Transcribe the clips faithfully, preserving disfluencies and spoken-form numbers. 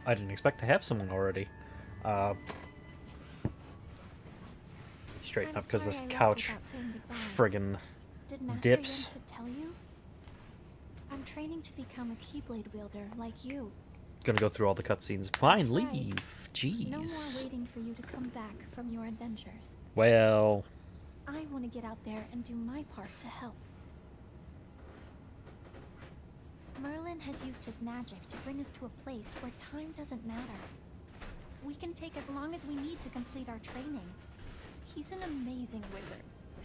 I didn't expect to have someone already. Uh, straighten I'm up because sorry this I left couch without saying goodbye. friggin' Did Master dips. Yensid tell you? I'm training to become a Keyblade wielder like you. Gonna go through all the cutscenes. Fine, That's right. leave. No more Jeez. waiting for you to come back from your adventures. Well, I want to get out there and do my part to help. Merlin has used his magic to bring us to a place where time doesn't matter. We can take as long as we need to complete our training. He's an amazing wizard.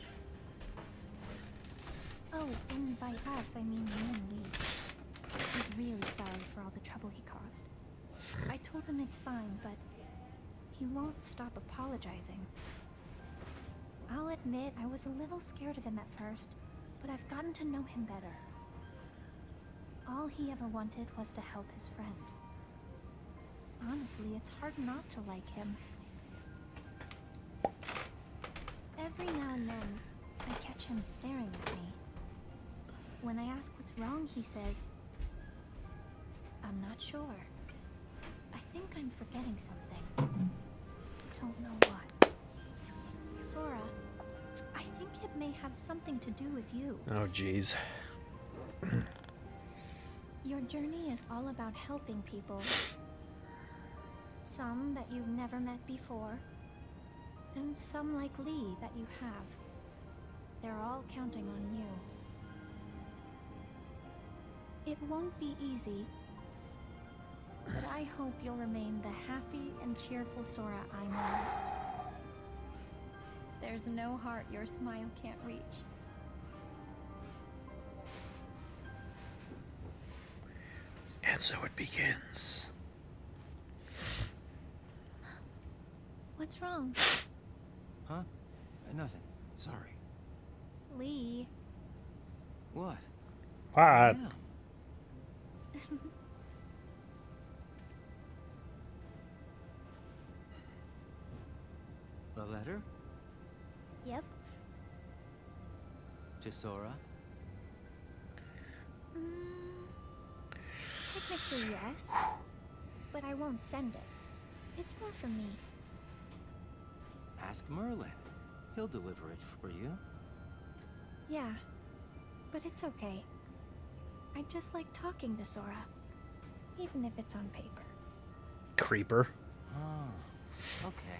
Oh, and by us, I mean me and Lee. He's really sorry for all the trouble he caused. I told him it's fine, but he won't stop apologizing. I'll admit I was a little scared of him at first, but I've gotten to know him better. All he ever wanted was to help his friend. Honestly, it's hard not to like him. Every now and then, I catch him staring at me. When I ask what's wrong, he says, "I'm not sure. I think I'm forgetting something. Don't know what." Sora, I think it may have something to do with you. oh jeez. Your journey is all about helping people. Some that you've never met before, and some like Lee that you have. They're all counting on you. It won't be easy, but I hope you'll remain the happy and cheerful Sora I know. There's no heart your smile can't reach. And so it begins. What's wrong? Huh? Nothing. Sorry. Lee. What? What? Yeah. A letter? Yep. To Sora? Mm, technically yes, but I won't send it. It's more for me. Ask Merlin. He'll deliver it for you. Yeah, but it's okay. I just like talking to Sora, even if it's on paper. Creeper. Oh, okay.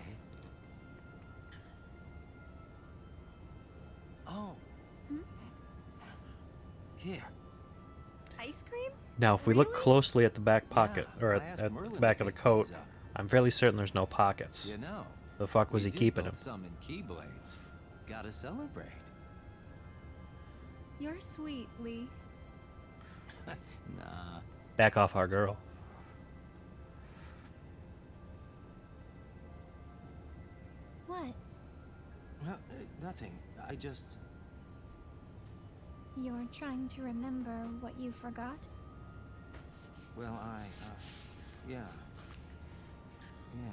Oh. Hmm? Here. Ice cream? Now, if we look Really? closely at the back pocket, Yeah, or I at, asked at Merlin the to back of the pick coat, these up. I'm fairly certain there's no pockets. You know. The fuck was we he did keeping both them? summon Keyblades. Gotta celebrate. You're sweet, Lee. Nah. Back off our girl. What? Well, uh, nothing. I just... You're trying to remember what you forgot? Well, I, uh... Yeah. Yeah.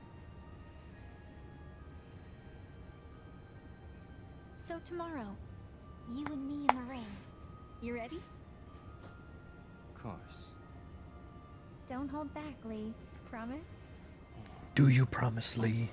So tomorrow, you and me in the ring. You ready? Of course. Don't hold back, Lee. Promise? Do you promise, Lee?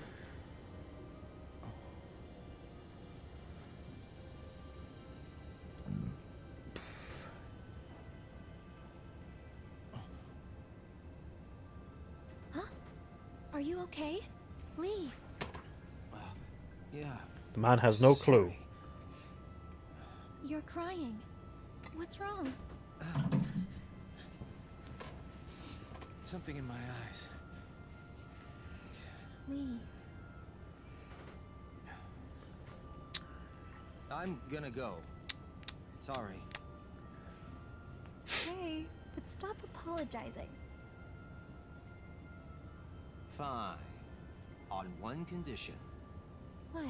Huh? Are you okay? Lee! Uh, yeah. The man has no clue. Sorry. You're crying. What's wrong? Something in my eyes. Lee. I'm gonna go. Sorry. Hey, but stop apologizing. Fine. On one condition. What?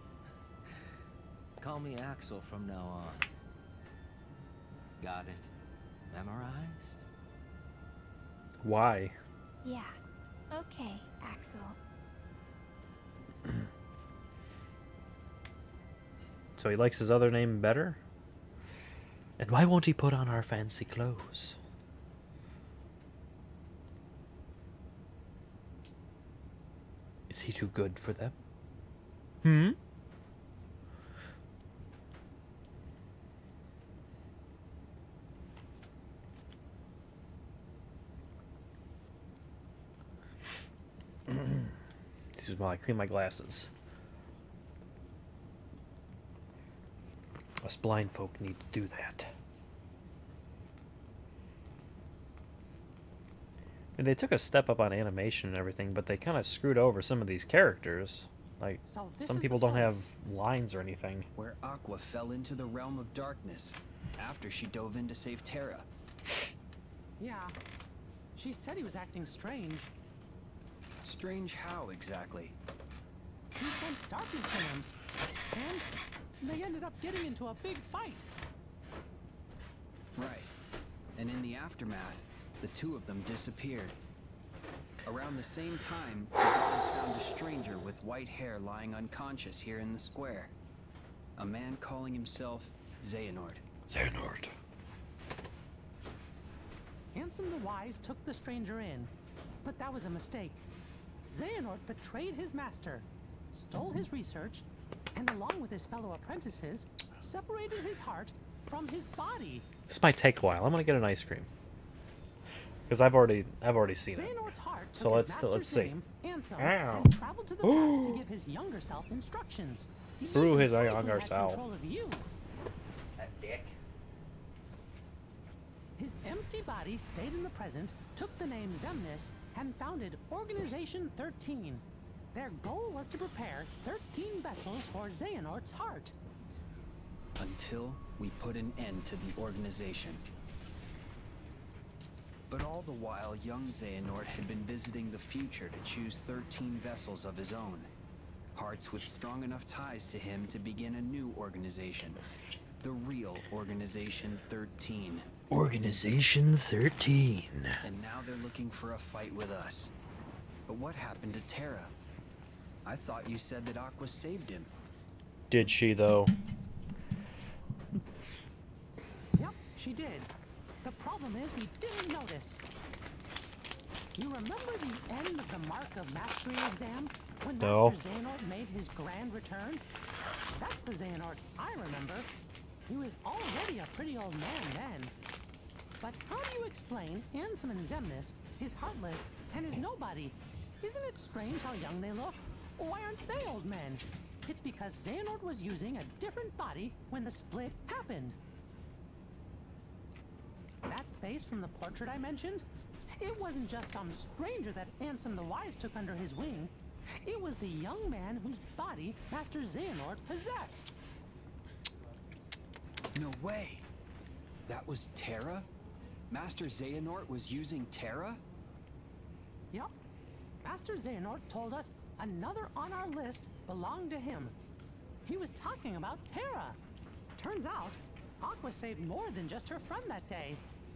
Call me Axel from now on. Got it? Memorized? Why? Yeah. Okay, Axel. So he likes his other name better? And why won't he put on our fancy clothes? Is he too good for them? Hmm? This is while I clean my glasses. Us blind folk need to do that. And they took a step up on animation and everything, but they kind of screwed over some of these characters. Like, So this some is people the don't have place lines or anything. Where Aqua fell into the realm of darkness after she dove in to save Terra. Yeah. She said he was acting strange. Strange how exactly? He sensed darkness in him. And they ended up getting into a big fight. Right. And in the aftermath, the two of them disappeared. Around the same time, the guards found a stranger with white hair lying unconscious here in the square. A man calling himself Xehanort. Xehanort. Ansem the Wise took the stranger in, but that was a mistake. Xehanort betrayed his master, stole his research, and along with his fellow apprentices, separated his heart from his body. This might take a while. I'm gonna get an ice cream. Because I've already I've already seen it. Xehanort's heart took So let's his still let's master's see. name, Ansem, Ow. and traveled to the past to give his younger self instructions. He Through even his briefly younger had self. control of you. That dick. His empty body stayed in the present, took the name Xemnas, and founded Organization thirteen. Their goal was to prepare thirteen vessels for Xehanort's heart. Until we put an end to the organization. But all the while, young Xehanort had been visiting the future to choose thirteen vessels of his own. Hearts with strong enough ties to him to begin a new organization. The real Organization thirteen. Organization thirteen. And now they're looking for a fight with us. But what happened to Terra? I thought you said that Aqua saved him. Did she though? Yep, she did. The problem is we didn't notice. You remember the end of the Mark of Mastery exam? When No. Master Xehanort made his grand return? That's the Xehanort I remember. He was already a pretty old man then. But how do you explain Ansem and Xemnas, his Heartless, and his Nobody? Isn't it strange how young they look? Why aren't they old men? It's because Xehanort was using a different body when the split happened. That face from the portrait I mentioned? It wasn't just some stranger that Ansem the Wise took under his wing. It was the young man whose body Master Xehanort possessed. No way. That was Terra? Master Xehanort was using Terra? Yup. Master Xehanort told us another on our list belonged to him. He was talking about Terra. Turns out, Aqua saved more than just her friend that day.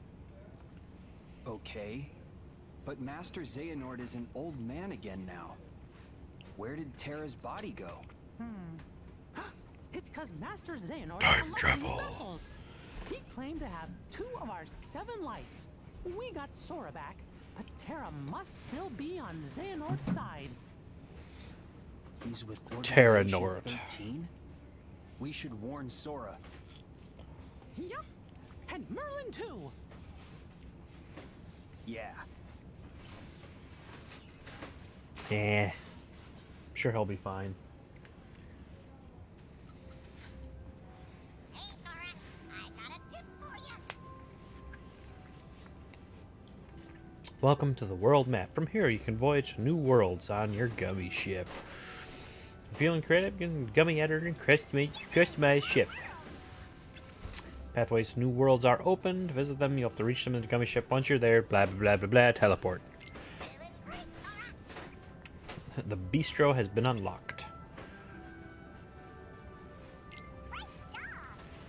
Okay. But Master Xehanort is an old man again now. Where did Terra's body go? It's cause Master Xehanort Time collected travel. vessels. He claimed to have two of our seven lights. We got Sora back, but Terra must still be on Xehanort's side. He's with Terra Organization Nort. thirteen? We should warn Sora. Yup, and Merlin too. Yeah. Yeah. I'm sure he'll be fine. Hey, Sora, I got a tip for you. Welcome to the world map. From here, you can voyage to new worlds on your gummy ship. Feeling creative? You can gummy editor and customize, customize ship. Pathways to new worlds are open. To visit them, you'll have to reach them in the gummy ship. Once you're there, blah blah blah blah blah. Teleport. Doing great, Sora. The bistro has been unlocked. Great job.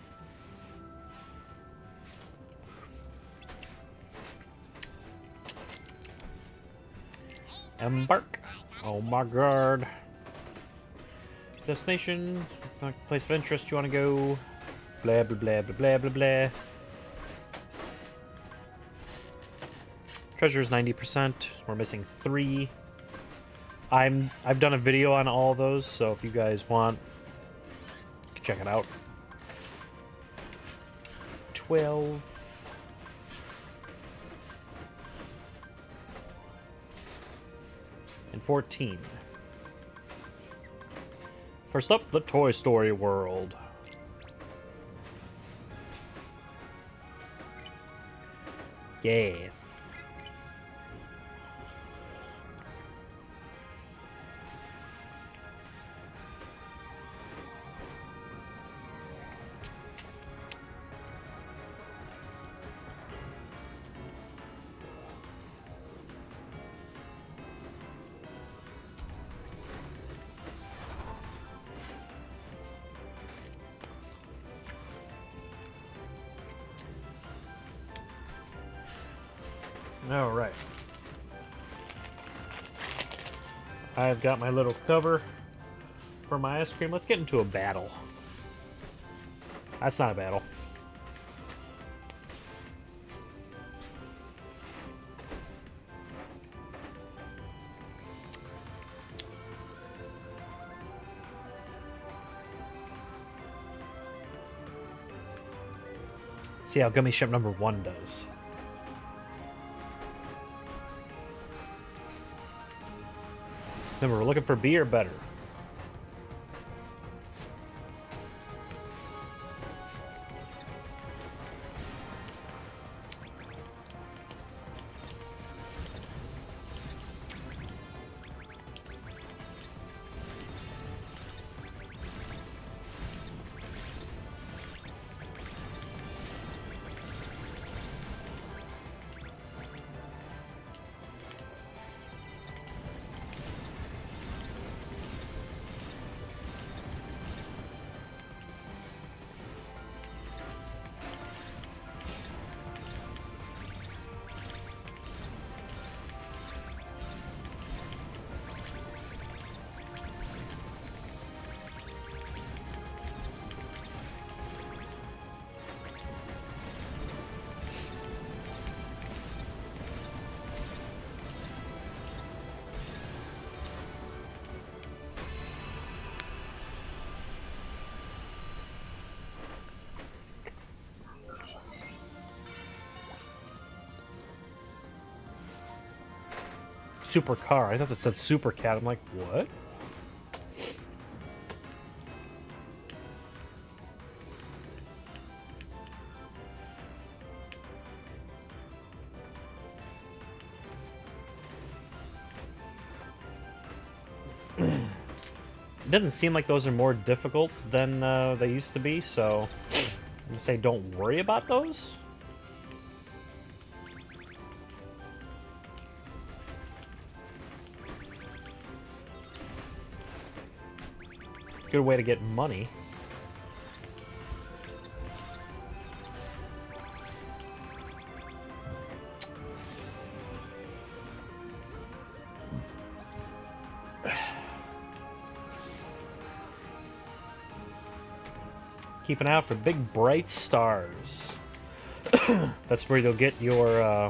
Embark. Oh my god. Destination, place of interest you want to go. Blah blah blah blah blah blah blah. Treasure is ninety percent. We're missing three. I'm I've done a video on all of those, so if you guys want, you can check it out. twelve. And fourteen. First up, the Toy Story world. Yes. All right. I've got my little cover for my ice cream. Let's get into a battle. That's not a battle. Let's see how gummy ship number one does. Remember, we're looking for B or better. Super car. I thought that said super cat. I'm like, what? It doesn't seem like those are more difficult than uh, they used to be, so I'm gonna say don't worry about those. Good way to get money. Keep an eye out for big bright stars. That's where you'll get your uh,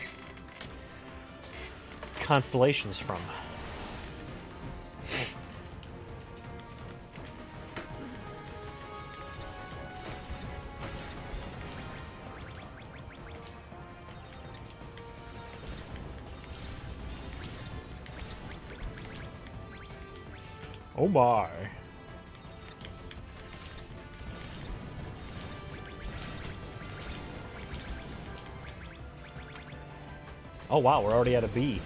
constellations from. Oh my. Oh wow, we're already at a B.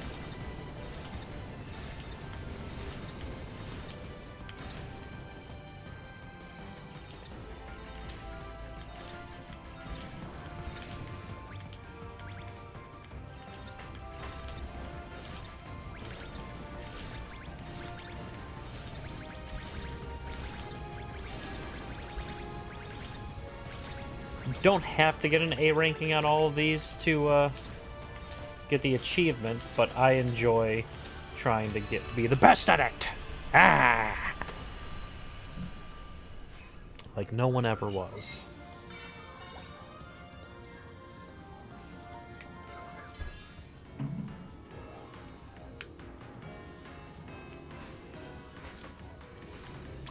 Don't have to get an A ranking on all of these to uh, get the achievement, but I enjoy trying to get be the best at it. Ah, like no one ever was.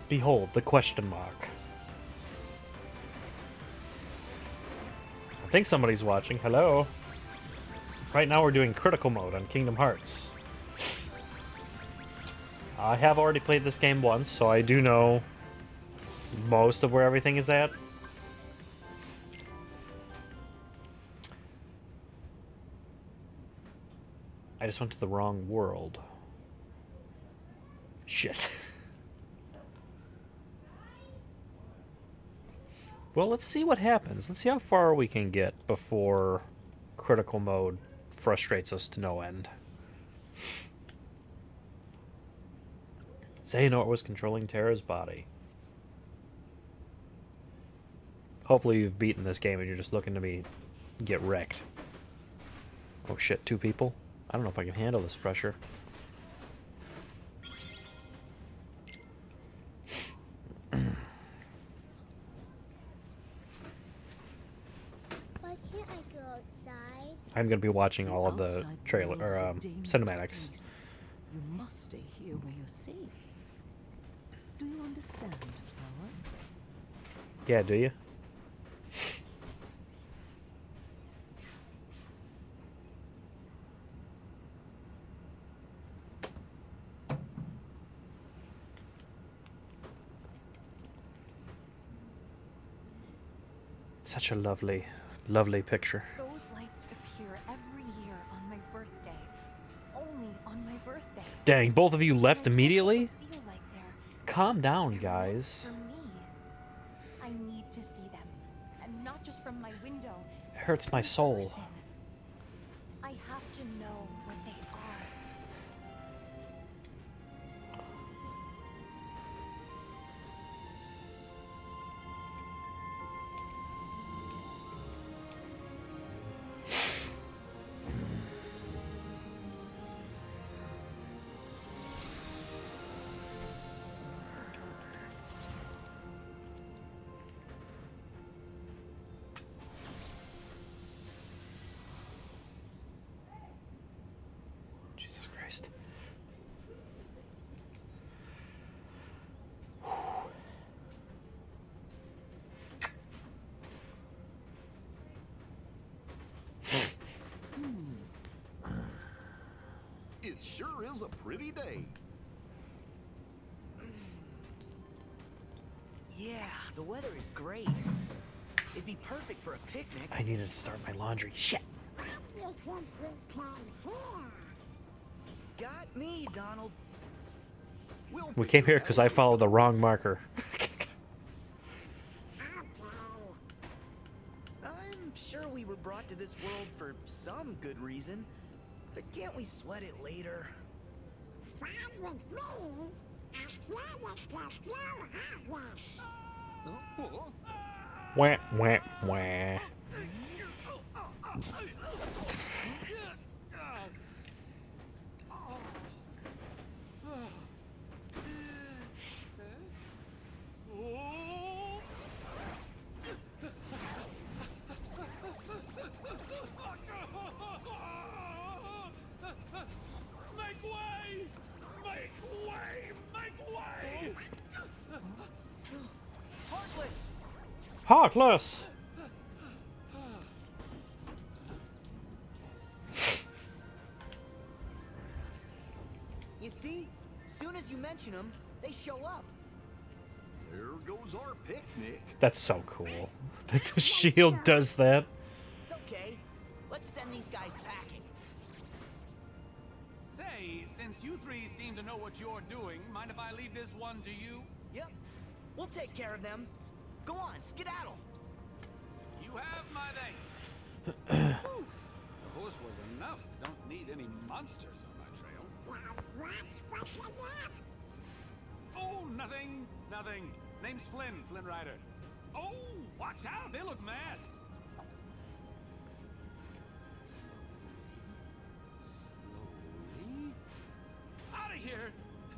Behold the question mark. I think somebody's watching. Hello. Right now we're doing critical mode on Kingdom Hearts. I have already played this game once, so I do know most of where everything is at. I just went to the wrong world. Shit. Well, let's see what happens. Let's see how far we can get before critical mode frustrates us to no end. Xehanort was controlling Terra's body. Hopefully you've beaten this game and you're just looking to me get wrecked. Oh shit, two people? I don't know if I can handle this pressure. Why can't I go outside? I'm going to be watching all of the outside trailer world or is a um, dangerous cinematics. place. You must stay here where you're safe. Do you understand, Flower? Yeah, do you? Such a lovely, lovely picture. Those lights appear every year on my birthday. Only on my birthday. Dang, both of you left I can't immediately? feel like they're- Calm down, they're meant guys. For me. I need to see them. And not just from my window. It hurts my in soul. person. I have to know what they are. Jesus Christ. It sure is a pretty day. Yeah, the weather is great. It'd be perfect for a picnic. I needed to start my laundry. Shit. What do you think we can hear? Got me, Donald. We'll We came here because I followed the wrong marker. Okay. I'm sure we were brought to this world for some good reason. But can't we sweat it later? Fine with me, as long as there's no heartless. Wah, wah, wah. Make way! Make way! Make way! Heartless! Heartless! You see? Soon as you mention them, they show up. There goes our picnic. That's so cool that the shield does that. It's okay. Let's send these guys packing. Say, since you three seem to know what you're doing, mind if I leave this one to you? Yep. We'll take care of them. Go on, skedaddle. You have my thanks. Oof. The horse was enough. Don't need any monsters on my trail. Now what's what's enough? Oh, nothing. Nothing. Name's Flynn, Flynn Rider. Oh, watch out. They look mad. Slowly. Out of here.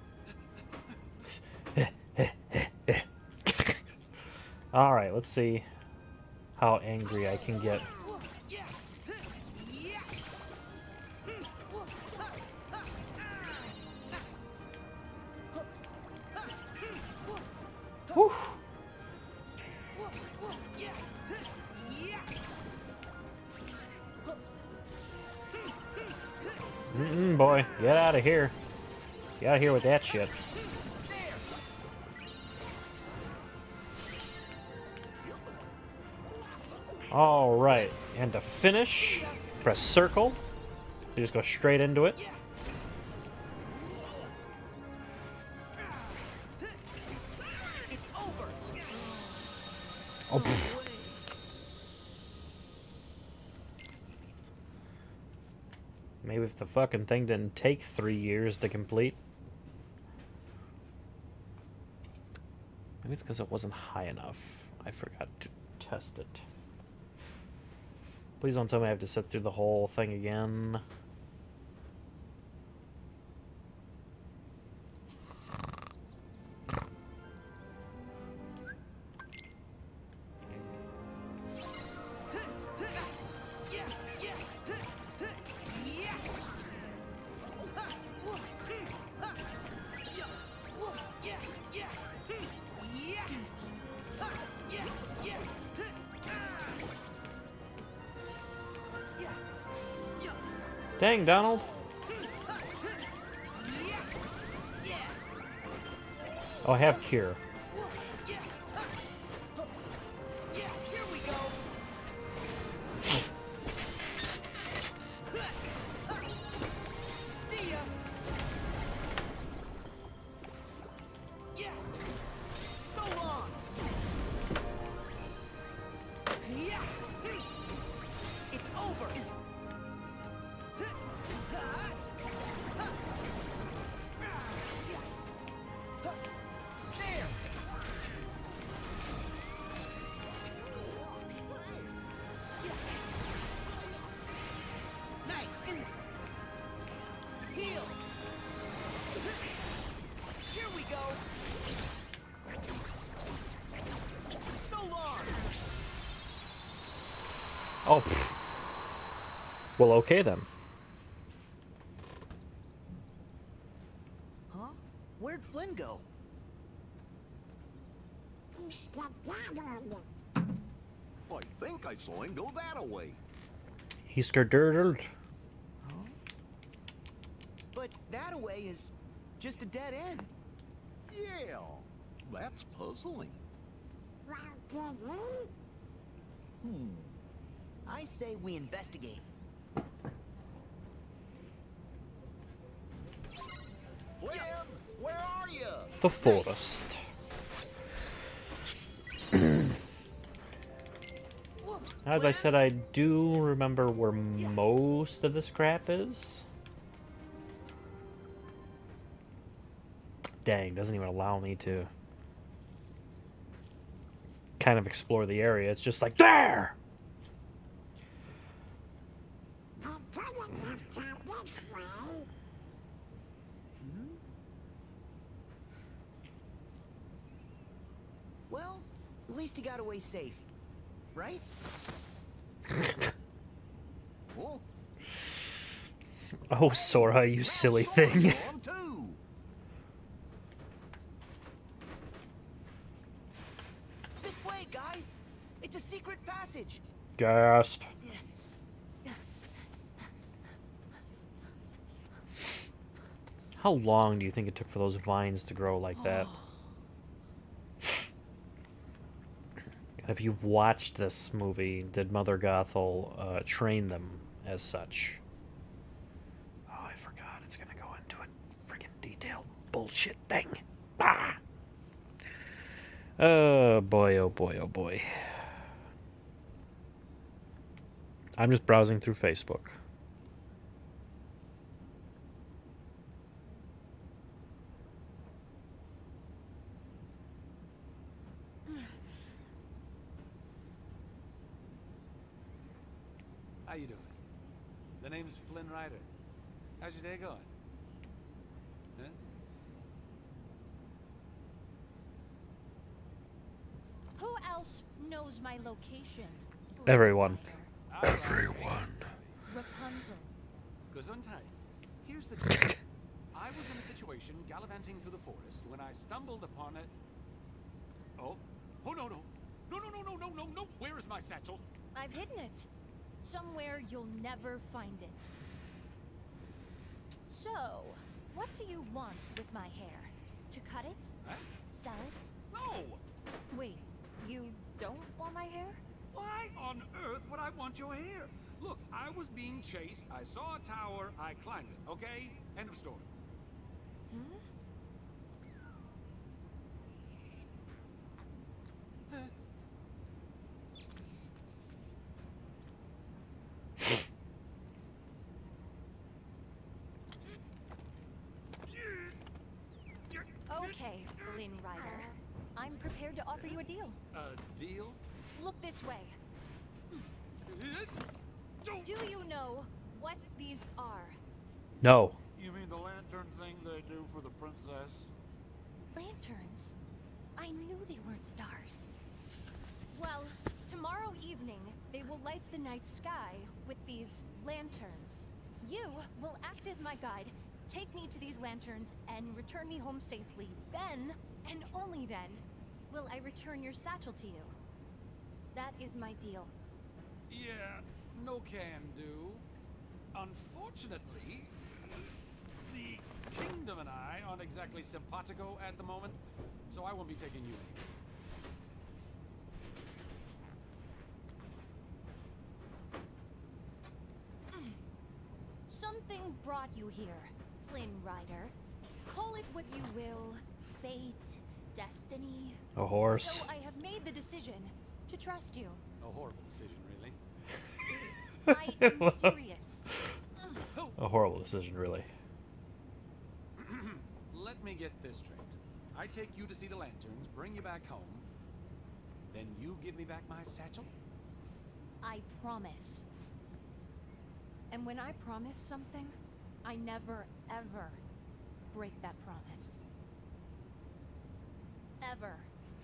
All right, let's see how angry I can get. Yeah. Yeah. Whew. Mm-mm, boy, get out of here. Get out of here with that shit. All right, and to finish, press circle. You just go straight into it. Oh, pfft. Maybe if the fucking thing didn't take three years to complete. Maybe it's because it wasn't high enough. I forgot to test it. Please don't tell me I have to sit through the whole thing again. Dang, Donald. Oh, I have cure. Oh, pfft. Well, okay then. Huh? Where'd Flynn go? He's skedaddled. I think I saw him go that way. He's skedaddled. Huh? But that away is just a dead end. Yeah, that's puzzling. Well, did he? Hmm. I say we investigate. Flynn, where are you? The forest. As I said, I do remember where most of this crap is. Dang, doesn't even allow me to kind of explore the area. It's just like, there! I couldn't have come this way. Well, at least he got away safe, right? Oh, Oh, Sora, you silly thing. on too. This way, guys. It's a secret passage. Gasp. How long do you think it took for those vines to grow like that? And if you've watched this movie, did Mother Gothel uh, train them as such? Oh, I forgot. It's gonna go into a freaking detailed bullshit thing. Ah! Oh boy, oh boy, oh boy. I'm just browsing through Facebook. How you doing? The name's Flynn Rider. How's your day going? Huh? Who else knows my location? Everyone. Everyone. Rapunzel. Gesundheit. Here's the deal. I was in a situation gallivanting through the forest when I stumbled upon it. Oh, oh no, no. No, no, no, no, no, no, no. Where is my satchel? I've hidden it. Somewhere you'll never find it. So, what do you want with my hair? To cut it? Huh? Sell it? No! Wait, you don't want my hair? Why on earth would I want your hair? Look, I was being chased. I saw a tower. I climbed it. Okay? End of story. Hmm? Okay, Lynn Ryder. I'm prepared to offer you a deal. A deal? Look this way. Do you know what these are? No. You mean the lantern thing they do for the princess? Lanterns? I knew they weren't stars. Well, tomorrow evening, they will light the night sky with these lanterns. You will act as my guide, take me to these lanterns, and return me home safely. Then, and only then, will I return your satchel to you. That is my deal. Yeah, no can do. Unfortunately, the kingdom and I aren't exactly simpatico at the moment, so I won't be taking you. Something brought you here, Flynn Rider. Call it what you will, fate, destiny. A horse. So I have made the decision to trust you. A horrible decision, really. I am serious. A horrible decision, really. Let me get this straight. I take you to see the lanterns, bring you back home, then you give me back my satchel? I promise. And when I promise something, I never, ever break that promise. Ever.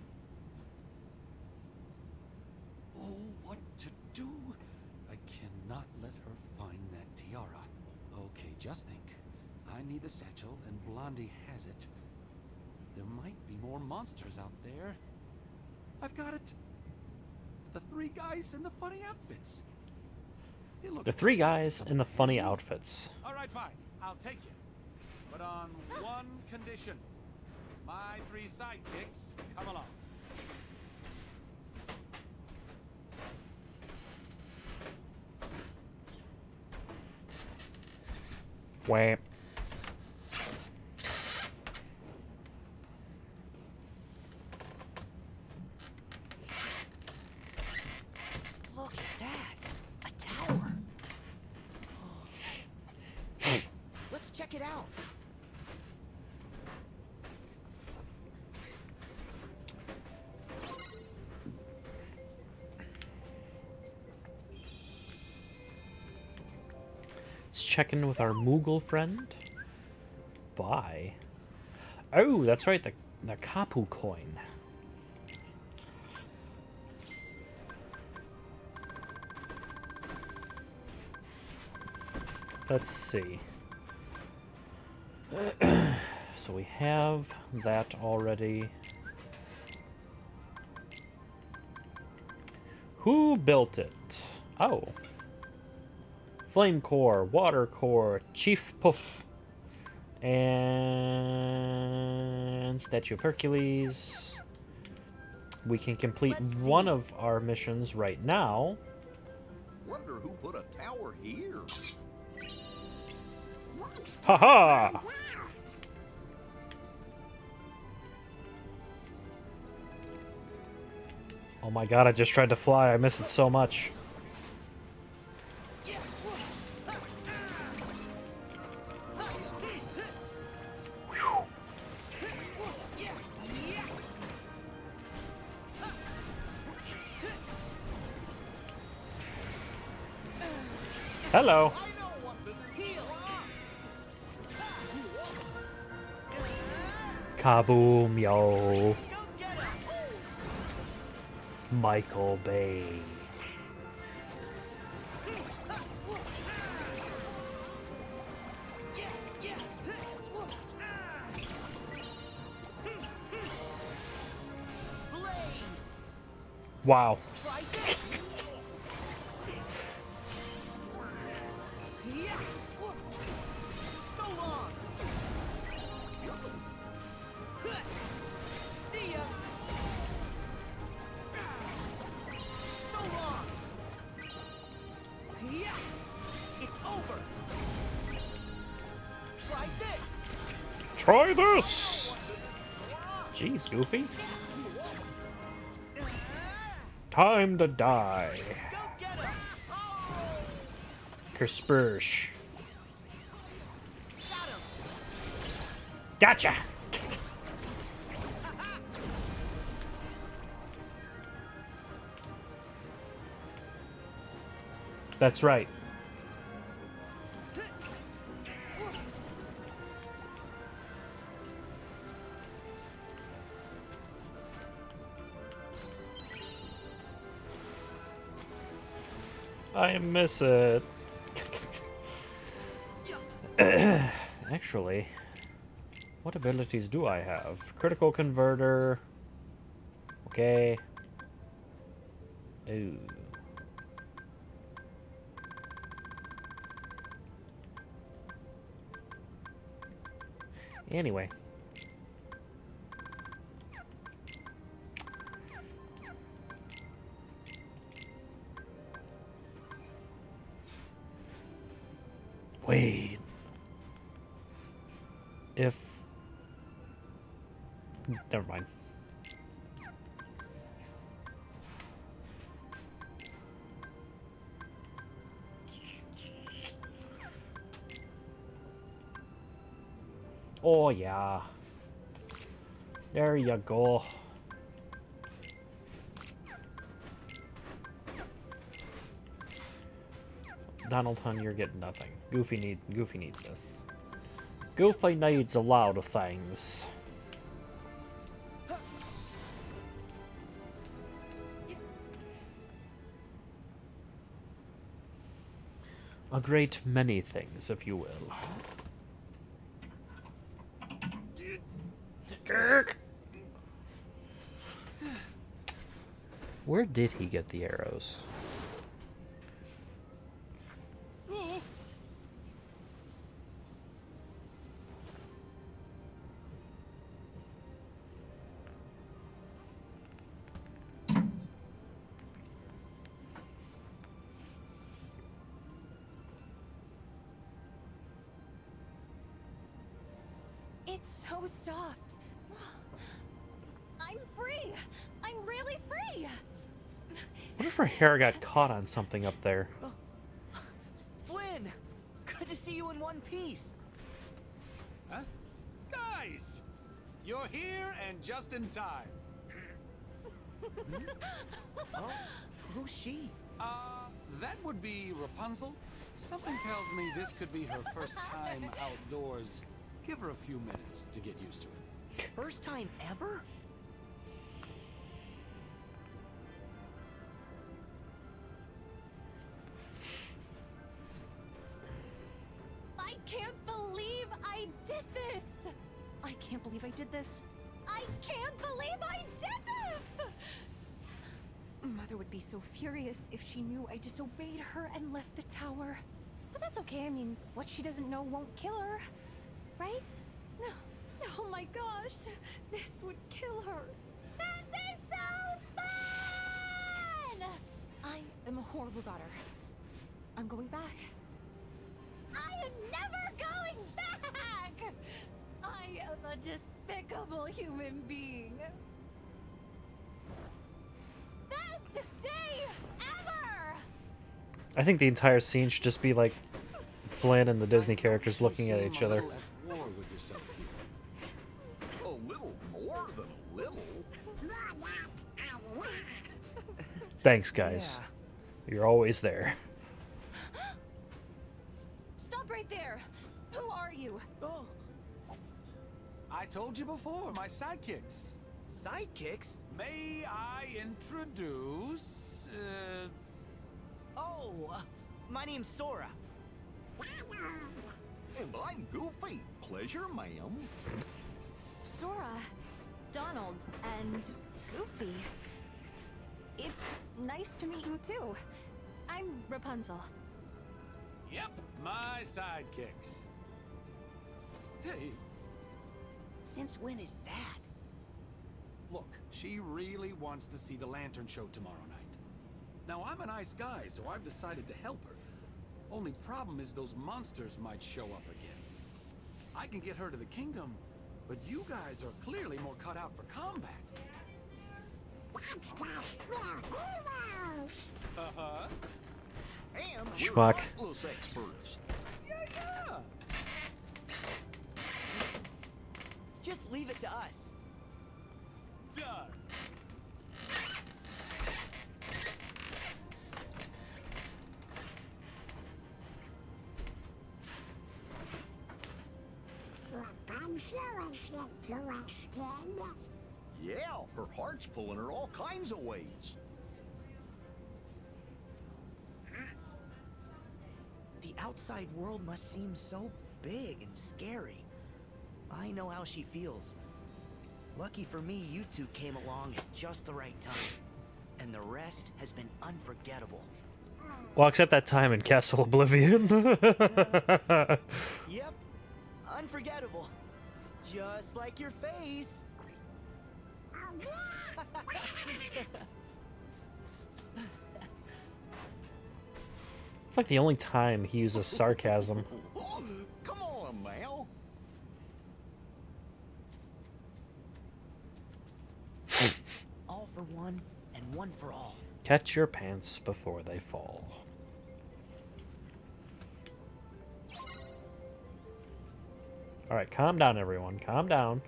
Oh, what to do? I cannot let her find that tiara. Okay, just think. I need the satchel, and Blondie has it. There might be more monsters out there. I've got it. The three guys in the funny outfits. They look The three guys in the funny outfits. All right, fine. I'll take you. But on one condition. My three sidekicks come along. Wham. Look at that! A tower! Let's check it out. Let's check in with our Moogle friend. Bye. Oh, that's right, the, the Kapu coin. Let's see. So we have that already. Who built it? Oh. Flame Core, Water Core, Chief Puff, and Statue of Hercules. We can complete one of our missions right now. Wonder who put a tower here. Haha! -ha! Oh my god, I just tried to fly. I miss it so much. Hello. Kaboom, yo. Michael Bay. Wow. Try this. Yeah. So long. See ya. So long. Yeah. It's over. Try this. Try this! Jeez, Goofy. Time to die. Go get him. Kerspursh. Got him. Gotcha! That's right. I miss it. Actually, what abilities do I have? Critical converter. Okay. Ooh. Anyway. Wait. If... Never mind. Oh, yeah. There you go. Donald Hunt, you're getting nothing. Goofy need Goofy needs this. Goofy needs a lot of things. A great many things, if you will. Where did he get the arrows? It's so soft. I'm free. I'm really free. What if her hair got caught on something up there? Oh. Flynn, good to see you in one piece. Huh? Guys! You're here and just in time. Oh, who's she? Uh, that would be Rapunzel. Something tells me this could be her first time outdoors. Give her a few minutes to get used to it. First time ever? I can't believe I did this. I can't believe I did this. I can't believe I did this. Mother would be so furious if she knew I disobeyed her and left the tower. But that's okay. I mean, what she doesn't know won't kill her. Right? No. Oh my gosh. This would kill her. This is so fun! I am a horrible daughter. I'm going back. I am never going back! I am a despicable human being. Best day ever! I think the entire scene should just be like Flynn and the Disney characters looking at each other. At war with yourself here. A little more than a little. More not a lot. Thanks, guys. You're always there. Stop right there! Who are you? Oh, I told you before, my sidekicks. sidekicks? May I introduce... Uh, Oh, uh, my name's Sora. And I'm Goofy. Pleasure, ma'am. Sora, Donald, and Goofy. It's nice to meet you too. I'm Rapunzel. Yep, my sidekicks. Hey, Since when is that? look, she really wants to see the lantern show tomorrow night. Now, I'm a nice guy, so I've decided to help her. Only problem is those monsters might show up again. I can get her to the kingdom, but you guys are clearly more cut out for combat. That's just real heroes. Uh-huh. And Schmuck. we're Atlas experts. Yeah, yeah. Just leave it to us. Done. Rapunzel is interested. Yeah, her heart's pulling her all kinds of ways. The outside world must seem so big and scary. I know how she feels. Lucky for me, you two came along at just the right time. And the rest has been unforgettable. Well, except that time in Castle Oblivion. Yep, unforgettable. Just like your face. Oh yeah! It's like the only time he uses sarcasm. Come on, Mal. All for one and one for all. Catch your pants before they fall. Alright, calm down, everyone. Calm down.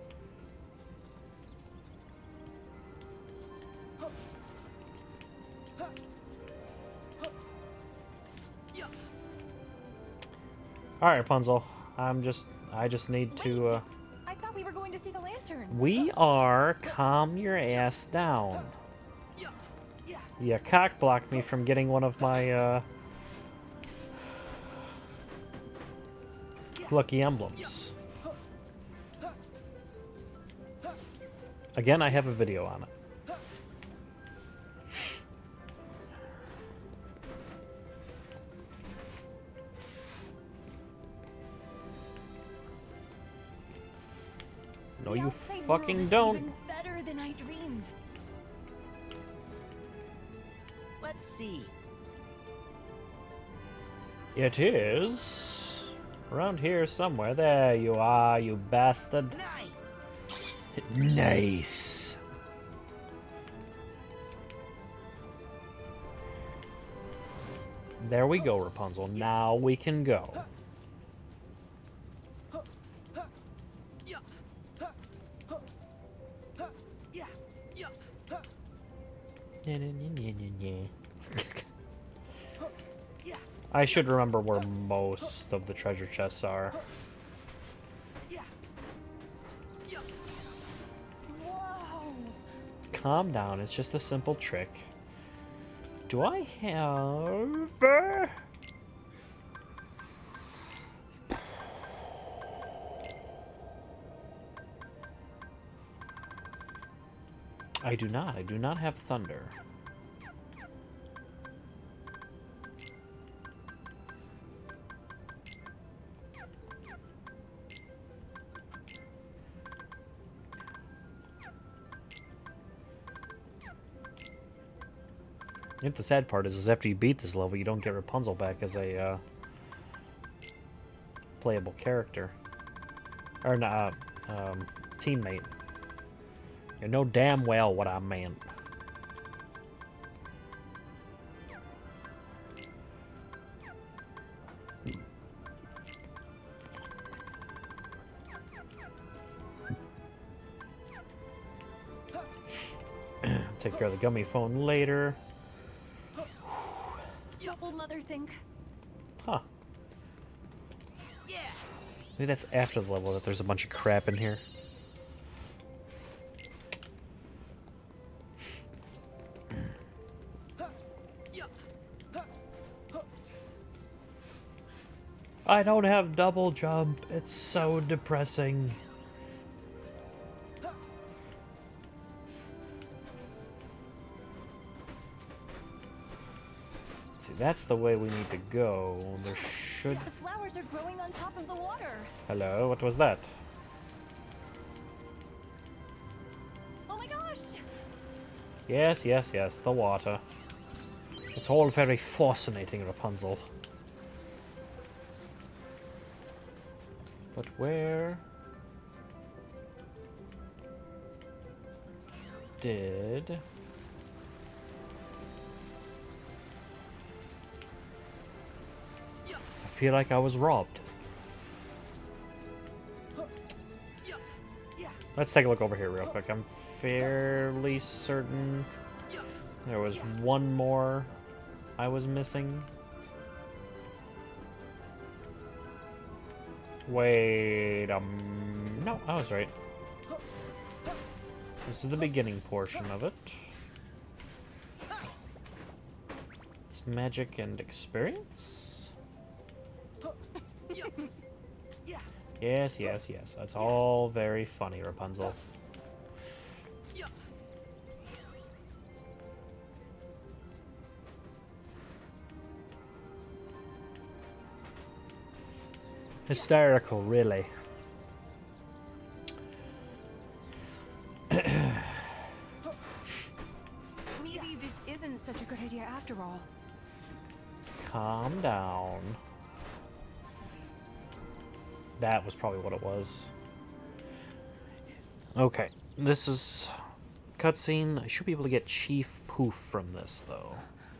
Alright, Rapunzel. I'm just... I just need to, uh... I thought we were going to see the lanterns. We are... Calm your ass down. You cock blocked me from getting one of my, uh... lucky emblems. Again, I have a video on it. No, The you outside fucking world is don't. Even better than I dreamed. Let's see. It is... around here somewhere. There you are, you bastard. Nice. Nice. There we go, Rapunzel. Now we can go. I should remember where most of the treasure chests are. Whoa! Calm down, it's just a simple trick. Do I have... uh, I do not. I do not have thunder. I think the sad part is, is after you beat this level, you don't get Rapunzel back as a uh, playable character. Or not, uh, um, teammate. You know damn well what I meant. Take care of the gummy phone later. What will Mother think? Huh. Maybe that's after the level that there's a bunch of crap in here. I don't have double jump. It's so depressing. that's the way we need to go. There should... The flowers are growing on top of the water. Hello, what was that? Oh my gosh! Yes, yes, yes, the water. It's all very fascinating, Rapunzel. But where did... I feel like I was robbed. Let's take a look over here real quick. I'm fairly certain there was one more I was missing. Wait, um, no, I was right. This is the beginning portion of it. It's magic and experience. Yes, yes, yes. That's all very funny, Rapunzel. Hysterical, really. Maybe this isn't such a good idea after all. Calm down. That was probably what it was. Okay, this is cutscene. I should be able to get Chief Poof from this, though.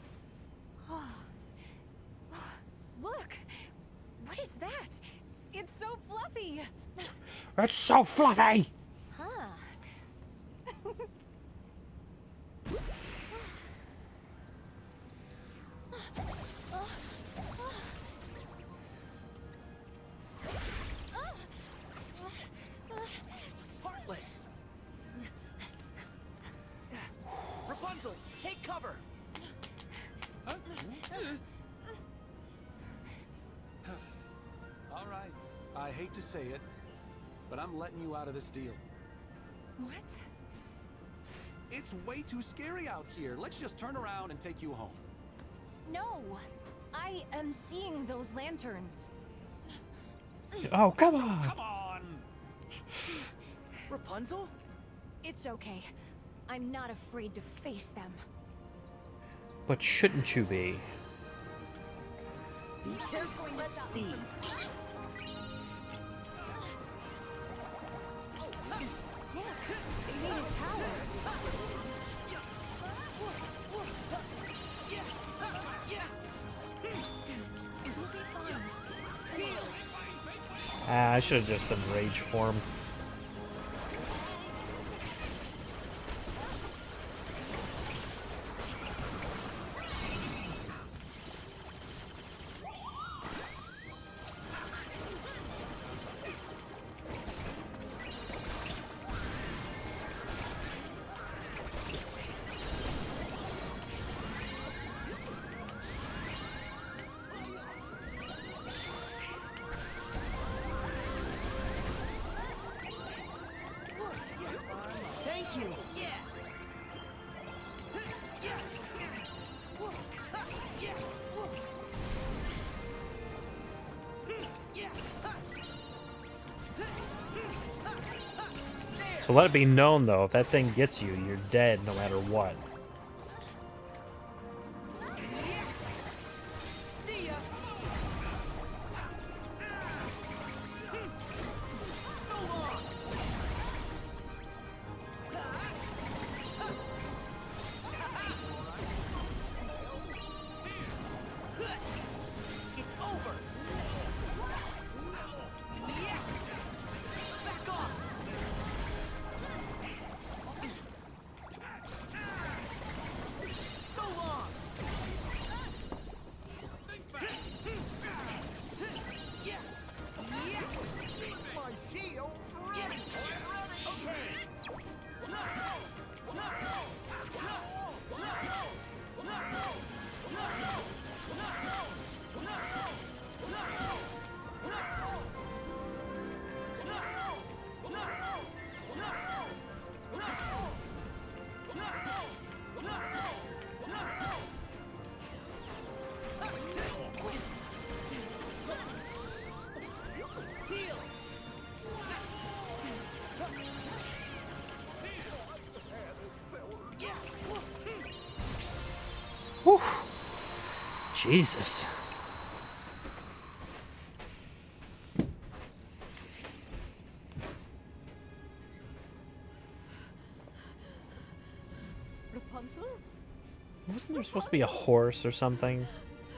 Look! What is that? It's so fluffy! It's so fluffy! Huh. Heartless! Rapunzel, take cover! All right. I hate to say it, but I'm letting you out of this deal. What? It's way too scary out here. Let's just turn around and take you home. No! I am seeing those lanterns. Oh, come on! Come on! Rapunzel? It's okay. I'm not afraid to face them. But shouldn't you be? Be careful. Let's see. Look! They made a tower! You'll be fine. Ah, I should have just done rage form. Thank you. Yeah. So let it be known, though, if that thing gets you, you're dead no matter what. It's over. Back off. Jesus. Rapunzel? Wasn't there supposed to be a horse or something?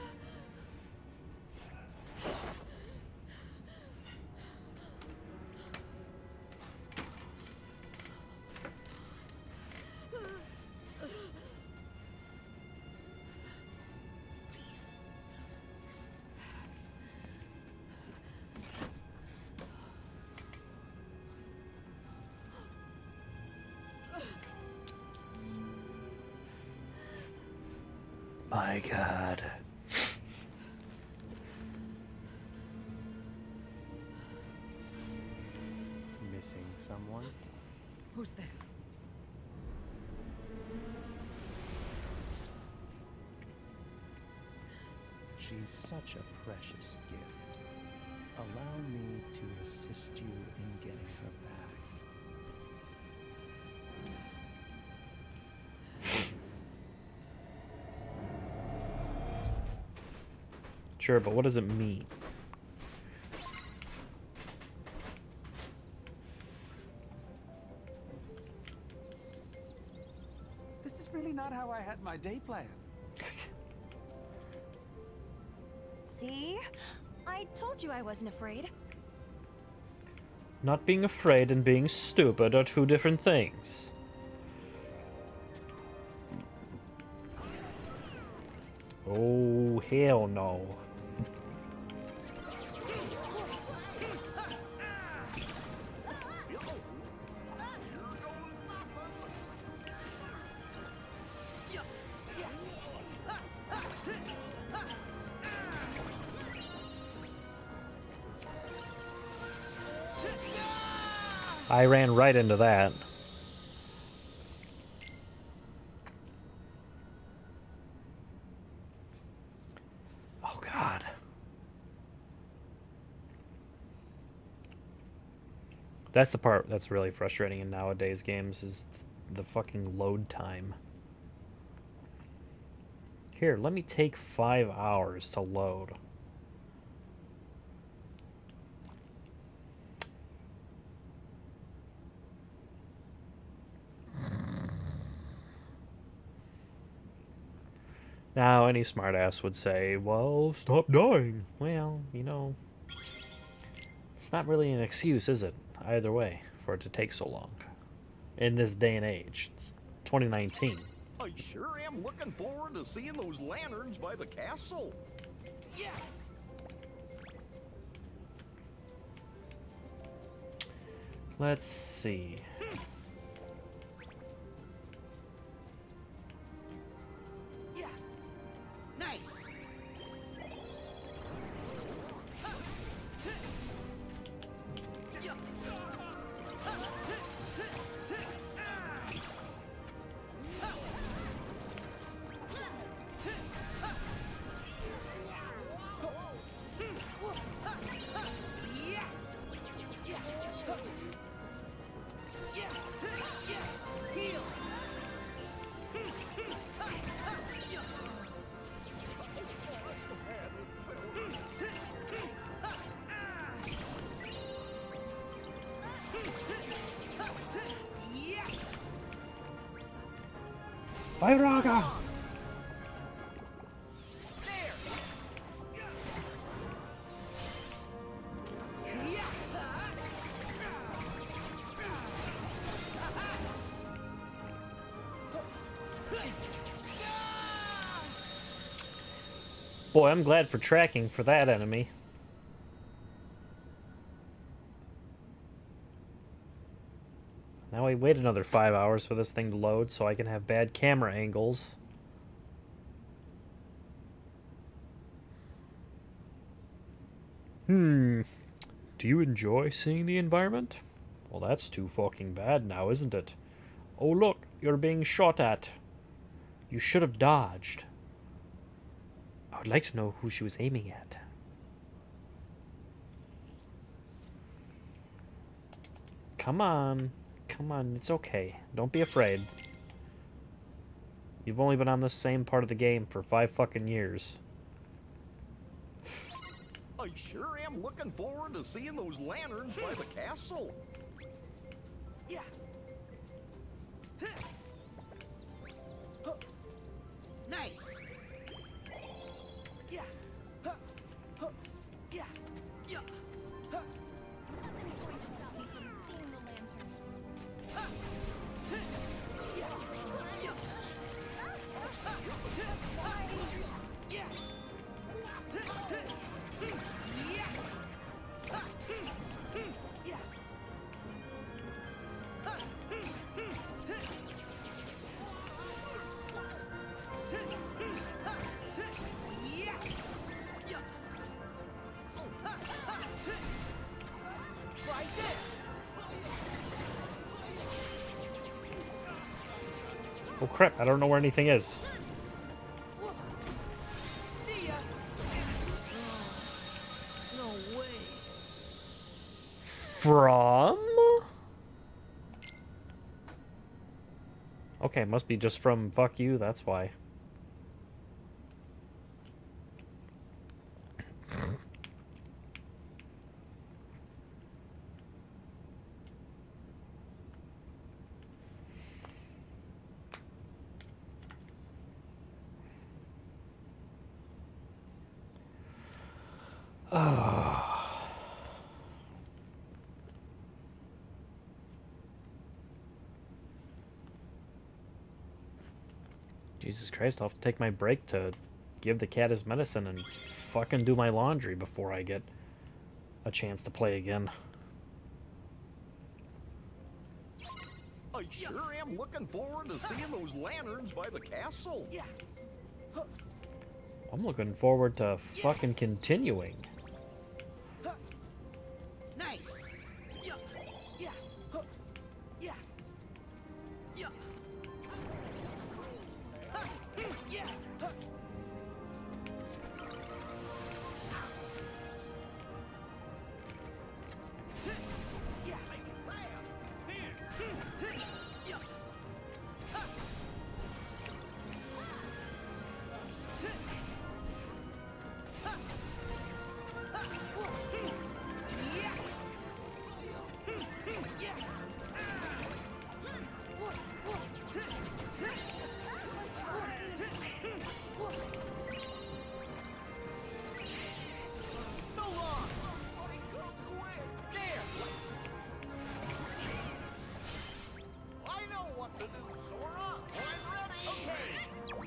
My God. Missing someone? Who's there? She's such a precious gift. Allow me to assist you in getting her back. Sure, but what does it mean? This is really not how I had my day planned. See? I told you I wasn't afraid. Not being afraid and being stupid are two different things. Oh, hell no. I ran right into that. Oh, God. That's the part that's really frustrating in nowadays games is the fucking load time. Here, let me take five hours to load. Now, any smartass would say, well, stop dying. Well, you know, it's not really an excuse, is it? Either way, for it to take so long. In this day and age. It's twenty nineteen. I sure am looking forward to seeing those lanterns by the castle. Yeah. Let's see. Yeah. Nice. Vairaga! Boy, I'm glad for tracking for that enemy. Now I wait another five hours for this thing to load so I can have bad camera angles. Hmm. Do you enjoy seeing the environment? Well, that's too fucking bad now, isn't it? Oh, look, you're being shot at. You should have dodged. I would like to know who she was aiming at. Come on. Come on, it's okay. Don't be afraid. You've only been on this same part of the game for five fucking years. I sure am looking forward to seeing those lanterns by the castle. Yeah. Nice. Yeah. Yeah. Yeah. Nothing's going to stop me from seeing the lanterns. Try this. Oh crap, I don't know where anything is. See ya. No way. From? Okay, must be just from fuck you, that's why. Jesus Christ, I'll have to take my break to give the cat his medicine and fucking do my laundry before I get a chance to play again. I sure am looking forward to seeing those lanterns by the castle. Yeah. I'm looking forward to fucking continuing. Nice. Yeah. Yeah. Huh. Yeah. Yeah. Huh. Yeah. Huh. Yeah. Yeah. Huh. So long. There. I know what to do, Sora. I'm ready. Okay.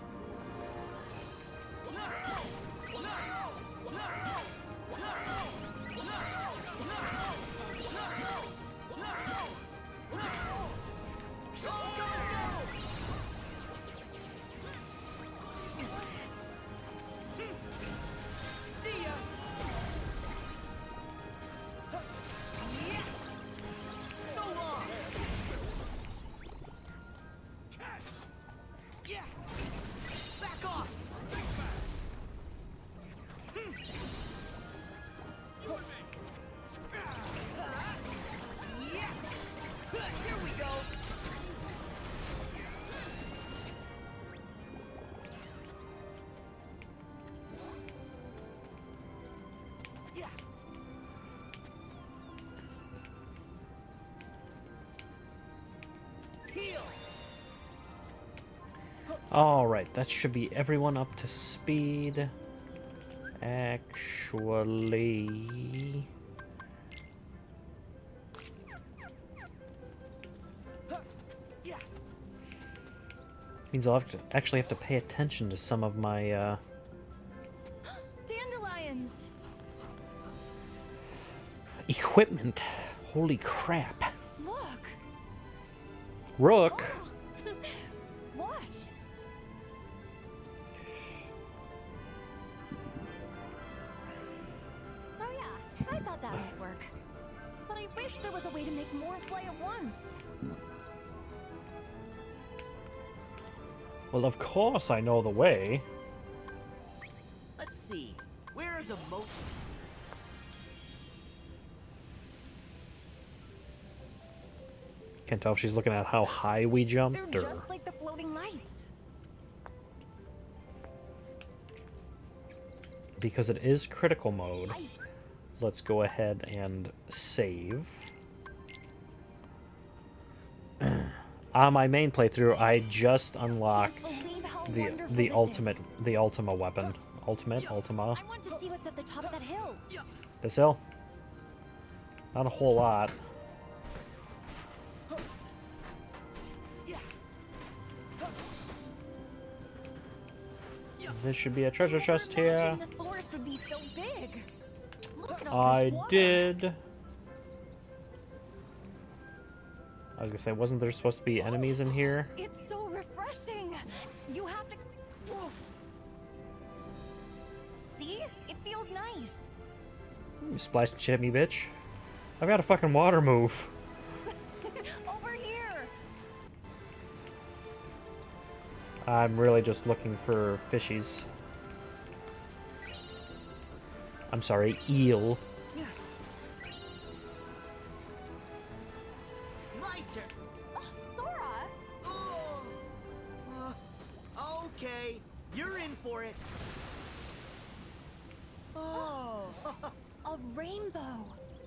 Yeah. Back off. Yeah. Here we go. Yeah. Heal. Alright, that should be everyone up to speed. Actually... Yeah. means I'll have to actually have to pay attention to some of my, uh... Dandelions! equipment. Holy crap. Look! Rook! Watch! Oh yeah, I thought that might work. But I wish there was a way to make more fly at once. Well, of course I know the way. Let's see. Where are the most... Can't tell if she's looking at how high we jumped They're or... just like the floating lights. because it is critical mode, let's go ahead and save. On my main playthrough, I just unlocked the the ultimate the Ultima weapon. Ultimate Ultima. I want to see what's at the top of that hill. This hill? Not a whole lot. There should be a treasure chest here. The forest would be so big. Look at all I this water. did. I was gonna say, wasn't there supposed to be enemies in here? It's so refreshing. You have to. See? It feels nice. You splashing shit at me, bitch. I've got a fucking water move. Over here. I'm really just looking for fishies. I'm sorry, eel. My turn. Oh, Sora. Oh. Uh, okay, you're in for it. Oh. A rainbow.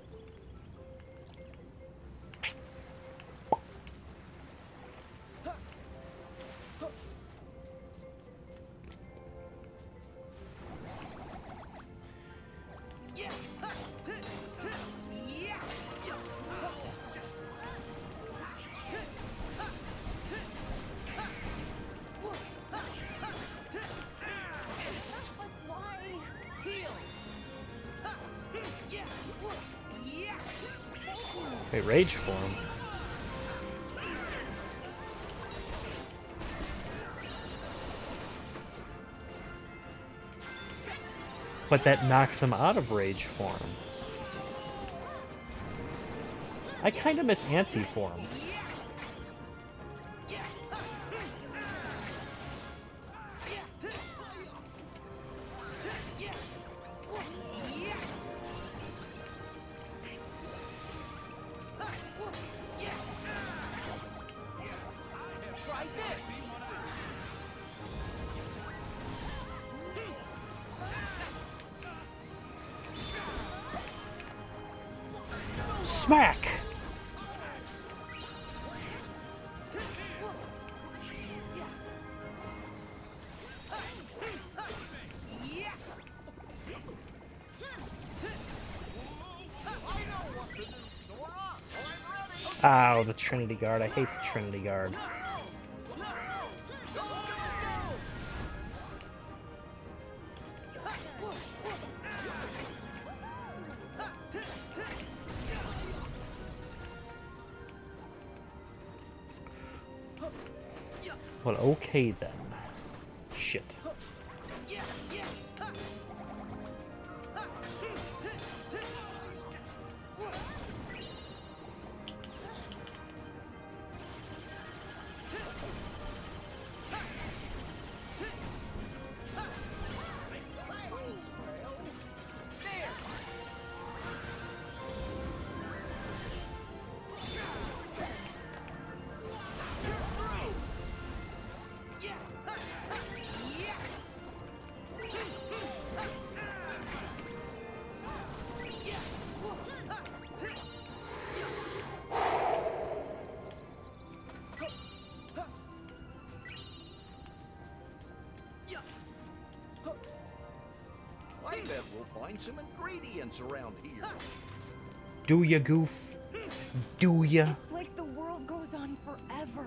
Wait, rage form. But that knocks him out of rage form. I kind of miss anti-form. Smack! Ow, the Trinity Guard. I hate the Trinity Guard. Well, okay then. Shit. I bet we'll find some ingredients around here. Do ya, goof? Do ya? It's like the world goes on forever.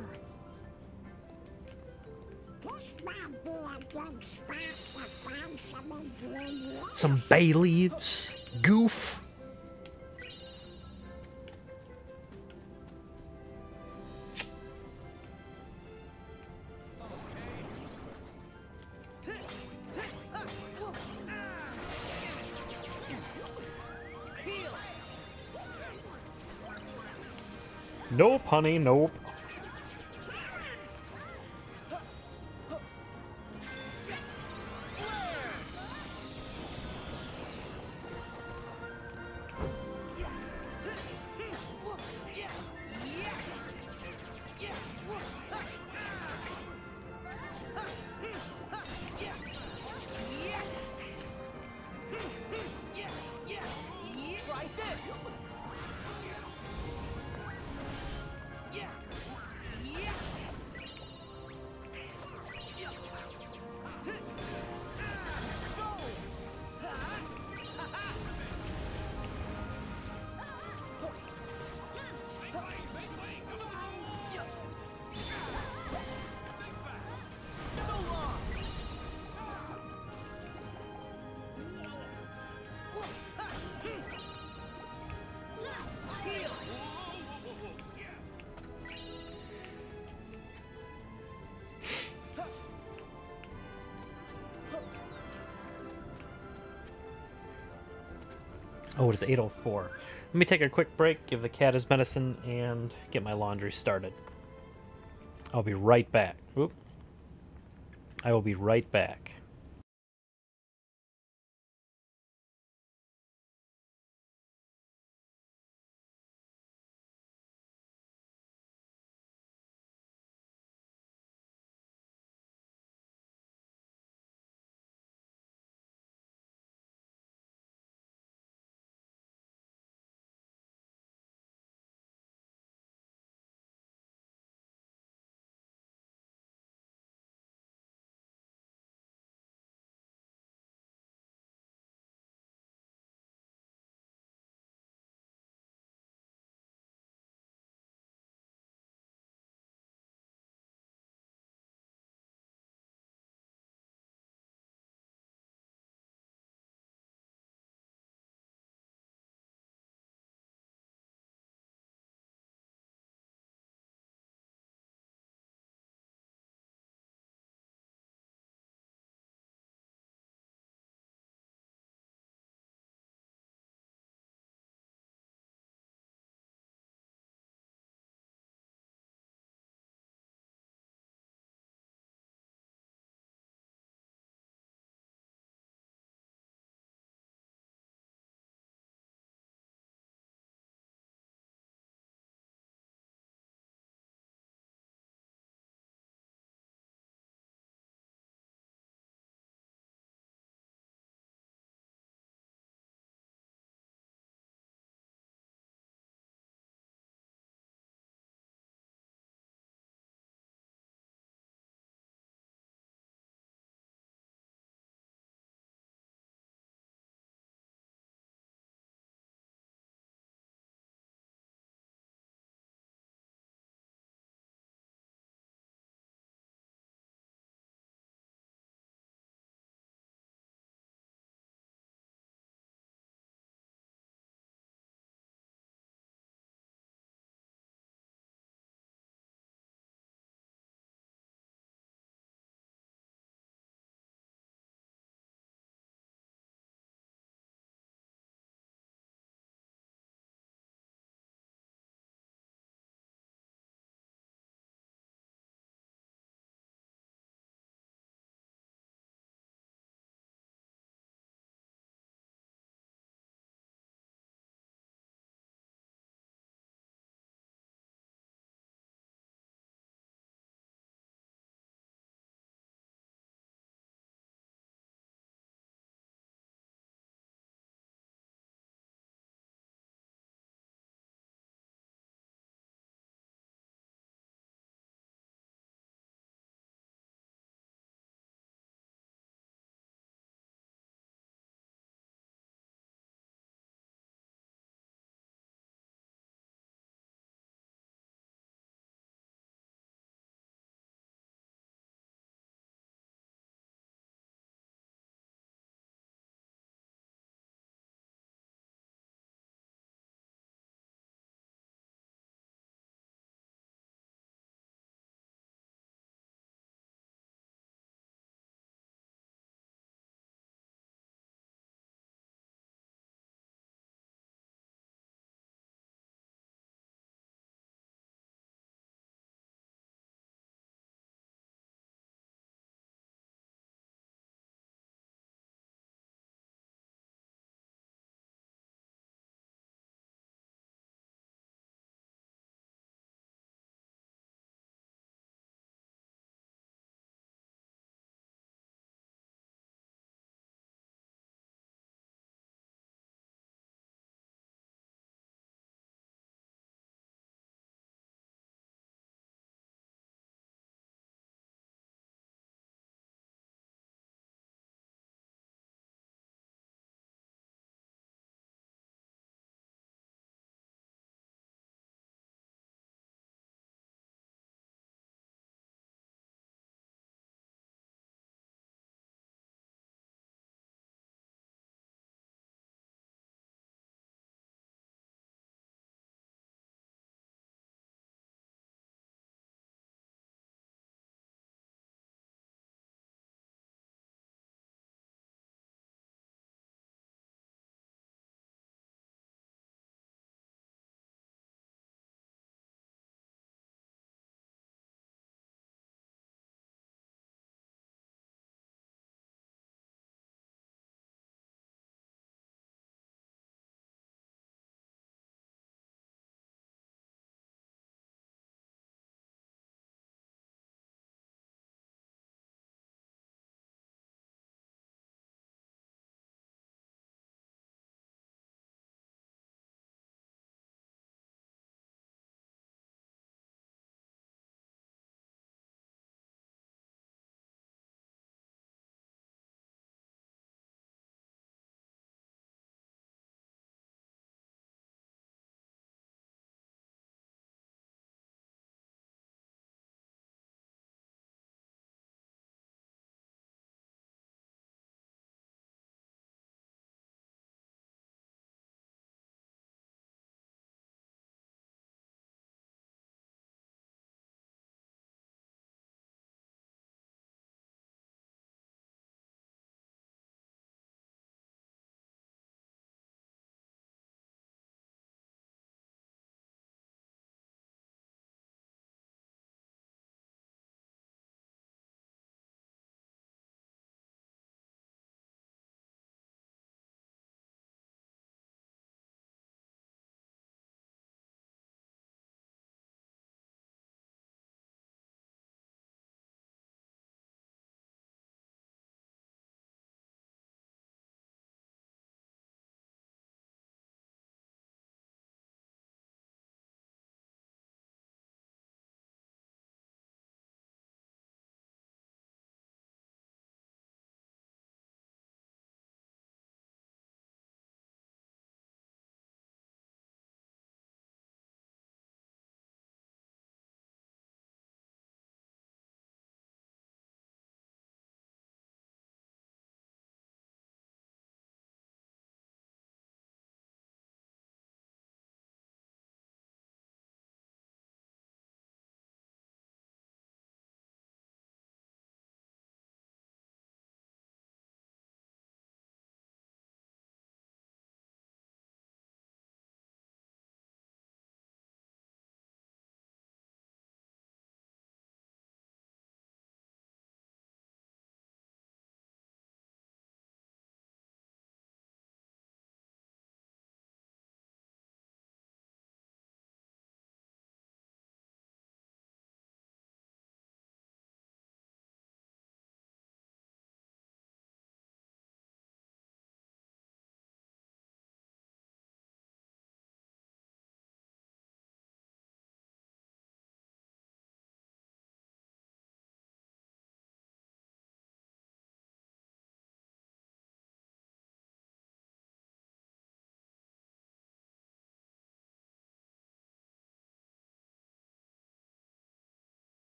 This might be a good spot to find some ingredients. Some bay leaves? Goof? Nope, honey, nope. Oh, it is eight oh four. Let me take a quick break, give the cat his medicine, and get my laundry started. I'll be right back. Oop. I will be right back.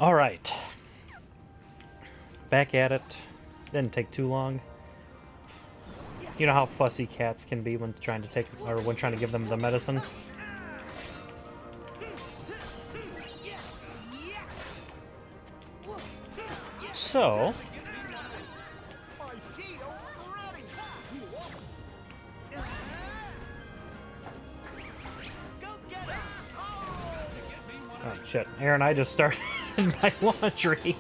All right. Back at it. Didn't take too long. You know how fussy cats can be when trying to take, or when trying to give them the medicine? So... Oh, shit. Aaron, I just started my laundry.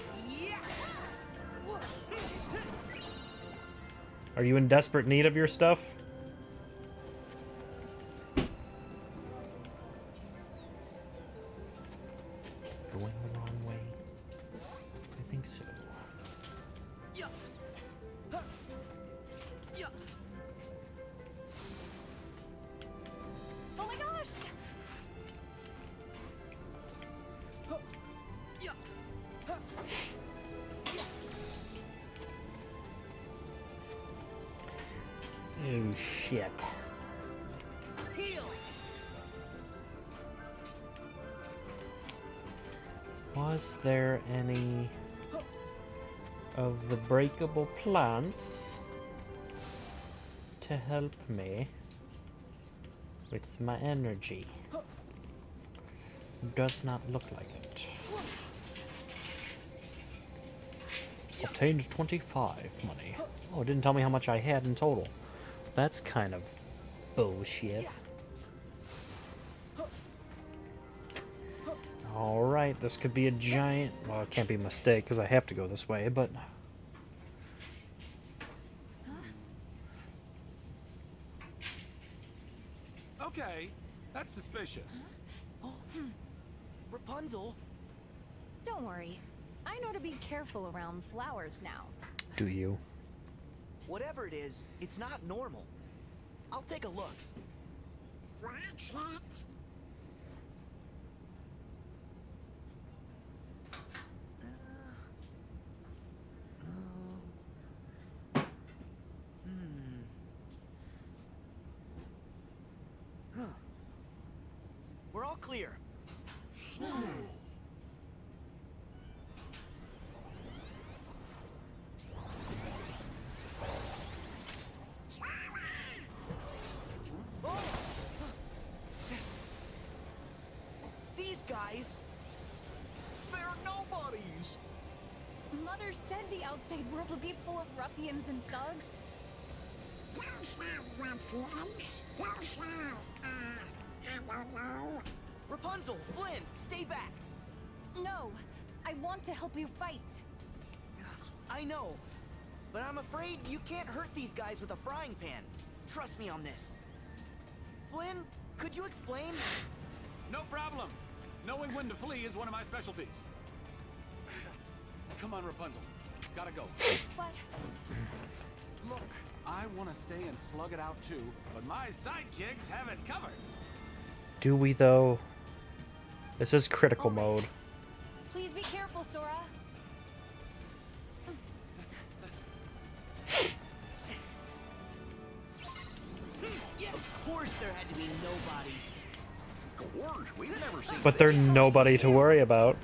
Are you in desperate need of your stuff? Going the wrong way? I think so. Oh my gosh! Oh, shit. Was there any of the breakable plants to help me with my energy? Does not look like it. Obtained twenty-five money. Oh, it didn't tell me how much I had in total. That's kind of bullshit. Alright, this could be a giant... Well, it can't be a mistake because I have to go this way, but... Okay, that's suspicious. Rapunzel? Don't worry. I know to be careful around flowers now. Do you? Whatever it is, it's not normal. I'll take a look. Watch it. Hmm. Huh. We're all clear. These guys, they're nobodies. Mother said the outside world would be full of ruffians and thugs. Those are ruffians. Those are, uh, I don't know. Rapunzel, Flynn, stay back. No, I want to help you fight. I know, but I'm afraid you can't hurt these guys with a frying pan. Trust me on this. Flynn, could you explain? No problem. Knowing when to flee is one of my specialties. Come on, Rapunzel. Gotta go. But... Look, I want to stay and slug it out too, but my sidekicks have it covered. Do we, though? This is critical All right. mode. Please be careful, Sora. Of course there had to be nobodies. Gorge, we've never seen But they're nobody to worry about.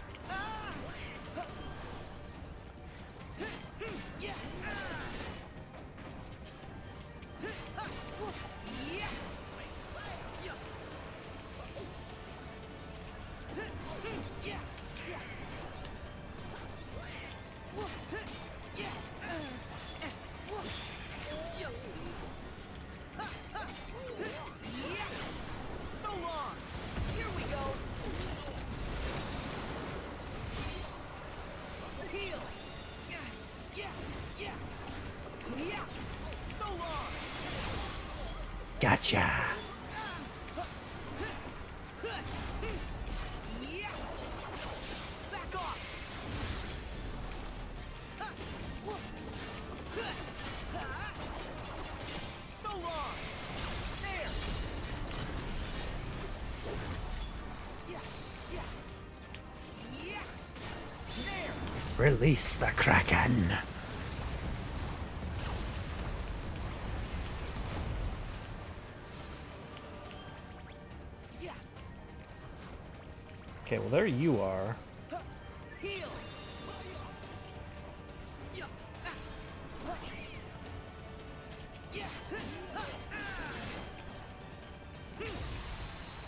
So long. Here we go. Heal. Yeah, yeah, yeah. Yeah. So long. Gotcha. Yeah. Back off. So long. There. Yeah, yeah. Yeah. There. Release the Kraken. Yeah. Okay, well there you are.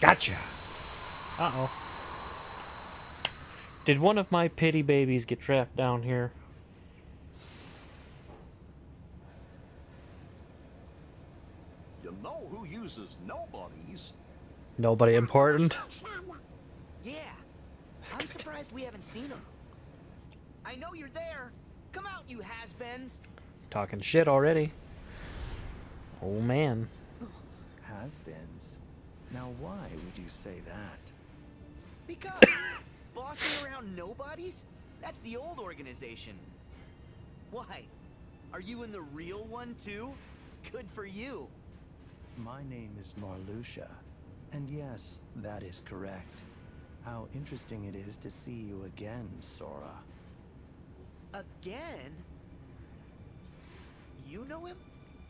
Gotcha. Uh-oh. Did one of my pity babies get trapped down here? You know who uses nobodies? Nobody important? Yeah. I'm surprised we haven't seen him. I know you're there. Come out, you has-beens. Talking shit already. Oh, man. Has-beens? Now why would you say that? Because bossing around nobodies? That's the old organization. Why? Are you in the real one too? Good for you. My name is Marluxia, and yes, that is correct. How interesting it is to see you again, Sora. Again? You know him?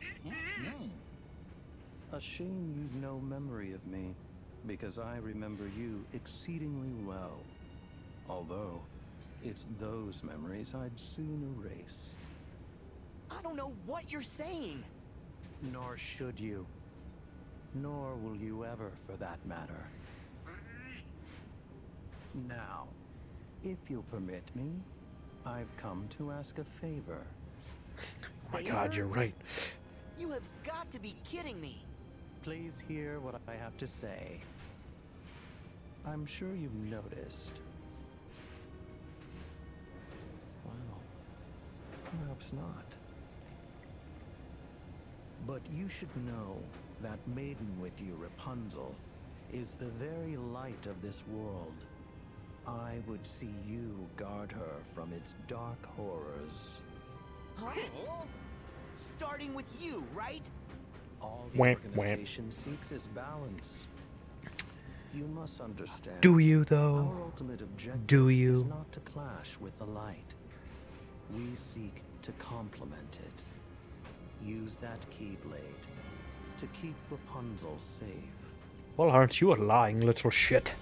A shame you've no memory of me, because I remember you exceedingly well. Although, it's those memories I'd soon erase. I don't know what you're saying. Nor should you. Nor will you ever, for that matter. Now, if you'll permit me, I've come to ask a favor. Oh my god, you're right. You have got to be kidding me. Please hear what I have to say. I'm sure you've noticed. Well, perhaps not. But you should know that maiden with you, Rapunzel, is the very light of this world. I would see you guard her from its dark horrors. Huh? Starting with you, right? All the Wamp, organization seeks is balance. You must understand. Do you, though? Our ultimate objective Do you? is not to clash with the light. We seek to complement it. Use that Keyblade to keep Rapunzel safe. Well, aren't you a lying little shit?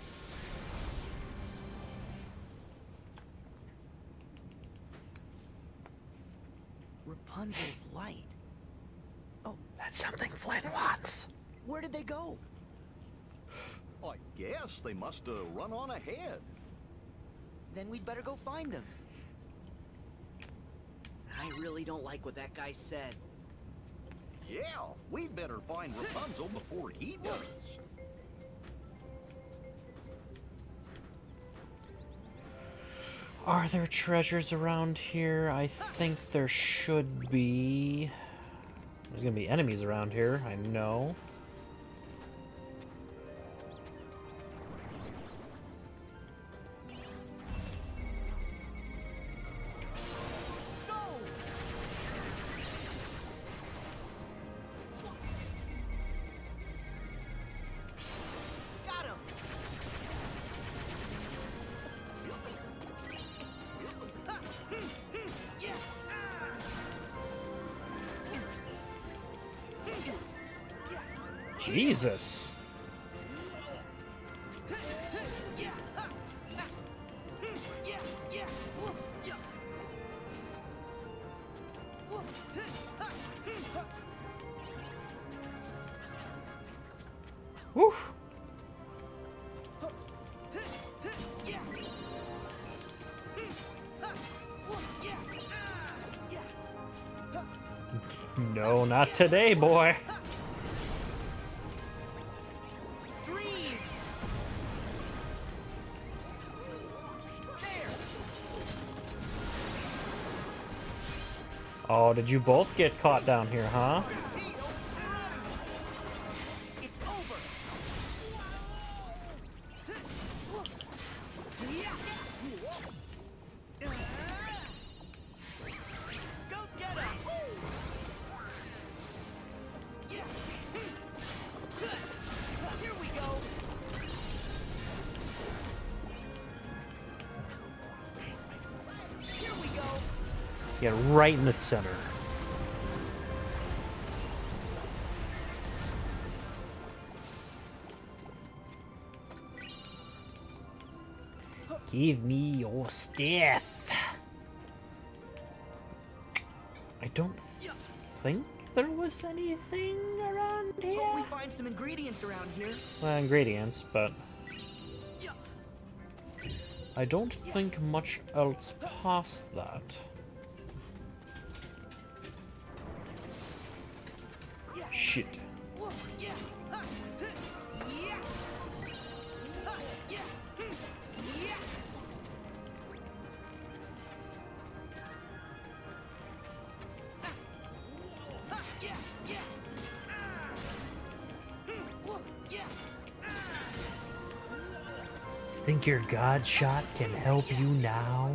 Rapunzel's light. Oh, that's something Flynn wants. Where did they go? I guess they must have run on ahead. Then we'd better go find them. I really don't like what that guy said. Yeah, we'd better find Rapunzel before he does. Are there treasures around here? I think there should be. There's gonna be enemies around here, I know. Jesus. Woo. No, not today, boy. Oh, did you both get caught down here, huh? It's over. Go get him. Here we go. Here we go. Yeah, right in the center. Give me your stuff. I don't think there was anything around here. Hope we find some ingredients around here. Well, ingredients, but I don't think much else past that. Shit. Think your god shot can help you now?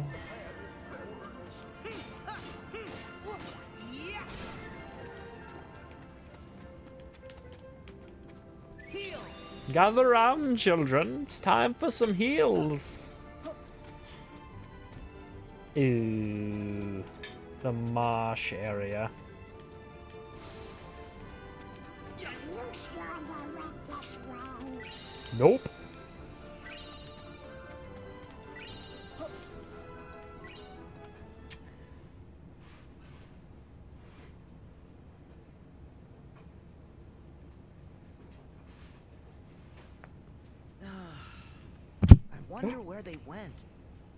Gather round, children. It's time for some heals. Ooh, the marsh area. Are you sure they went this way? Nope. I wonder where they went.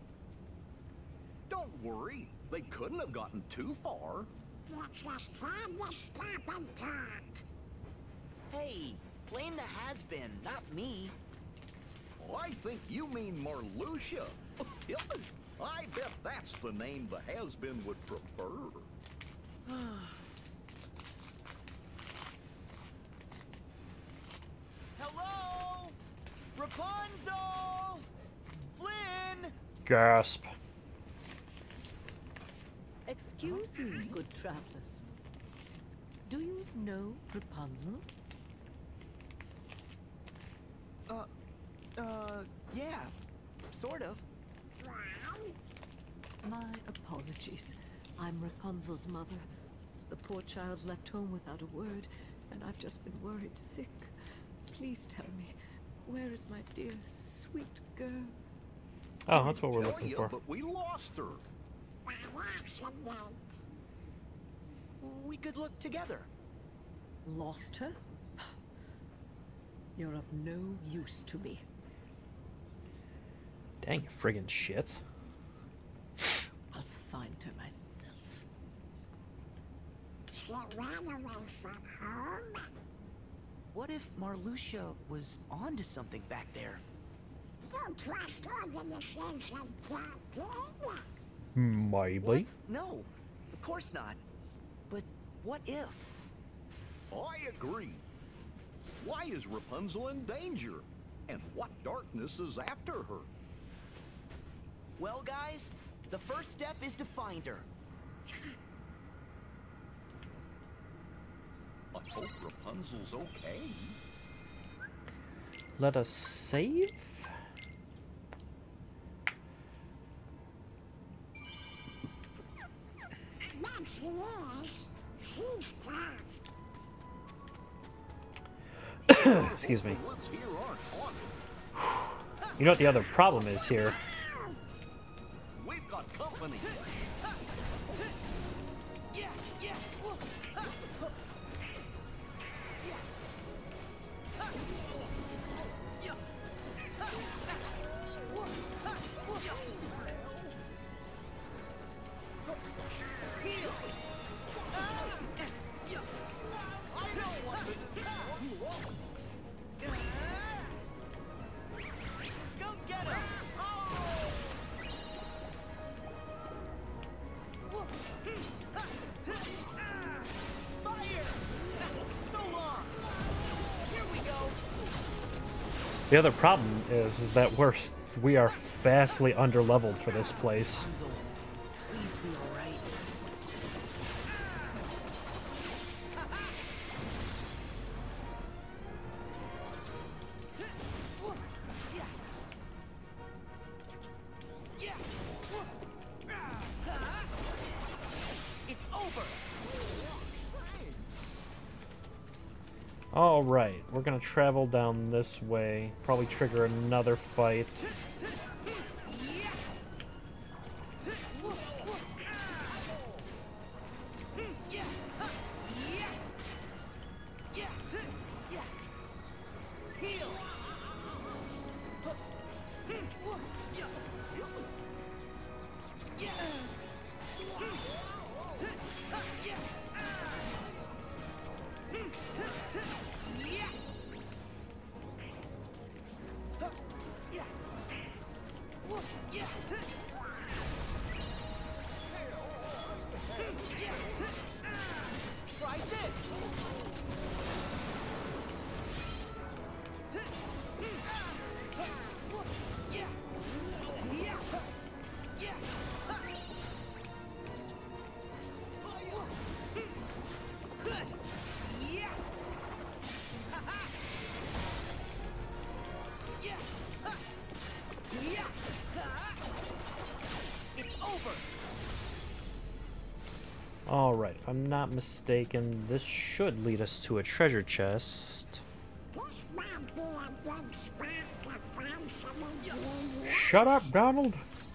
Don't worry. They couldn't have gotten too far. You just had to stop and talk. Hey, blame the has-been, not me. I think you mean Marluxia. I bet that's the name the has-been would prefer. Hello? Rapunzel? Flynn? Gasp. Excuse me, good travelers. Do you know Rapunzel? Uh, uh, yeah, sort of. My apologies. I'm Rapunzel's mother. The poor child left home without a word, and I've just been worried sick. Please tell me, where is my dear, sweet girl? Oh, that's what we're Tell looking ya, for. But we lost her. By accident. We could look together. Lost her? You're of no use to me. Dang, you friggin' shits. I'll find her myself. She ran away from home. What if Marluxia was onto something back there? You trust organizations talking? Maybe. No, of course not. But what if? I agree. Why is Rapunzel in danger? And what darkness is after her? Well, guys, the first step is to find her. I hope Rapunzel's okay. Let us save. But she is. She's tough. Excuse me. The woods here aren't haunted. You know what the other problem is here? We've got company. Yeah, yeah. The other problem is, is that we're we are vastly underleveled for this place. Rapunzel, please be all right. It's over. All right, we're gonna travel down this way. Probably trigger another fight. Yeah. Huh. Yeah. Yeah. Huh. Yeah. Heal. Huh. Hmm. Whoa. Yeah. Yeah. Hmm. Huh. Huh. Yeah. Ah. Hmm. Huh. Huh. Yeah. Huh. Yeah. Whoa. Yeah. Huh. Hmm. Yeah. Huh. Ah. Try this. It's over. Alright, if I'm not mistaken, this should lead us to a treasure chest. This might be a good spot to find some ingredients. Shut up, Donald!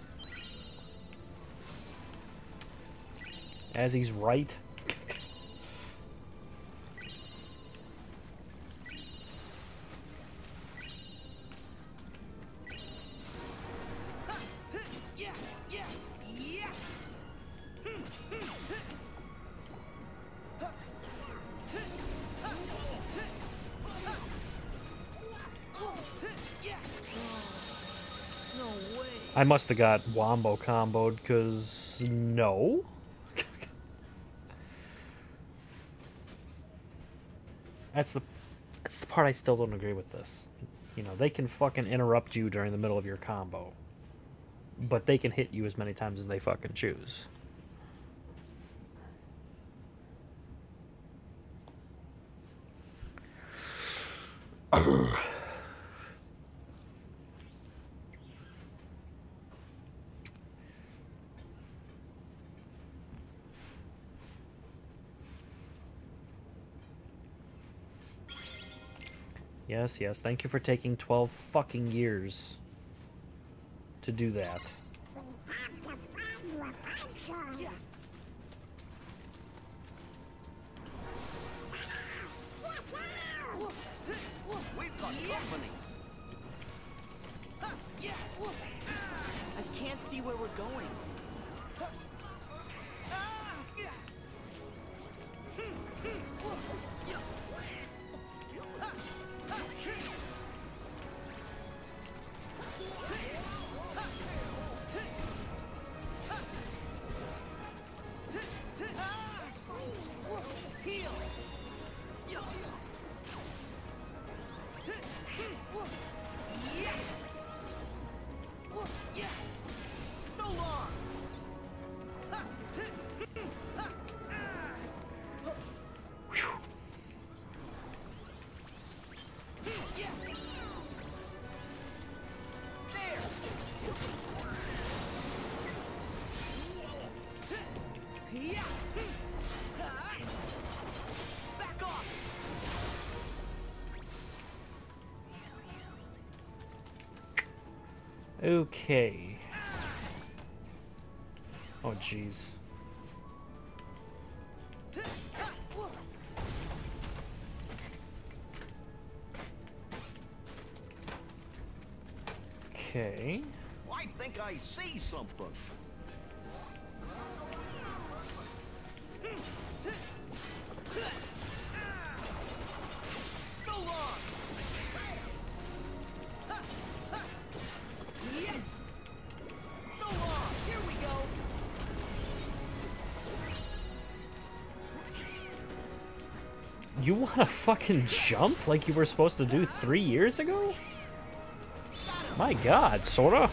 As he's right. Yeah, yeah, yeah. Hmm, hmm, huh. No way. I must have got wombo comboed, because no. That's the that's the part I still don't agree with this. You know, they can fucking interrupt you during the middle of your combo. But they can hit you as many times as they fucking choose. Yes, yes, thank you for taking twelve fucking years to do that. We have to find Rapunzel. Yeah. We've got company. Huh, yeah. Whoa. Ah. I can't see where we're going. Huh. Ah, yeah. Hmm, hmm, whoa. Yeah. Huh, huh, hmm. Heal! Yeah! Yeah! So long! Yeah! There! Yeah! Back off! Okay. Oh, jeez. Okay. I think I see something. So long! Yeah! So long! Here we go! You wanna fucking jump like you were supposed to do three years ago? My god, Sora.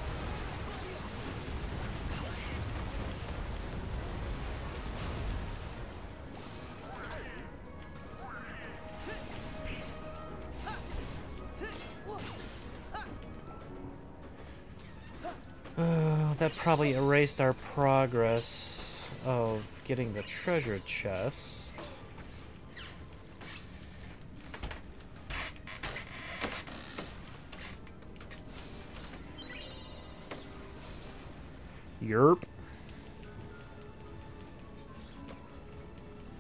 Uh, that probably erased our progress of getting the treasure chest. Yerp.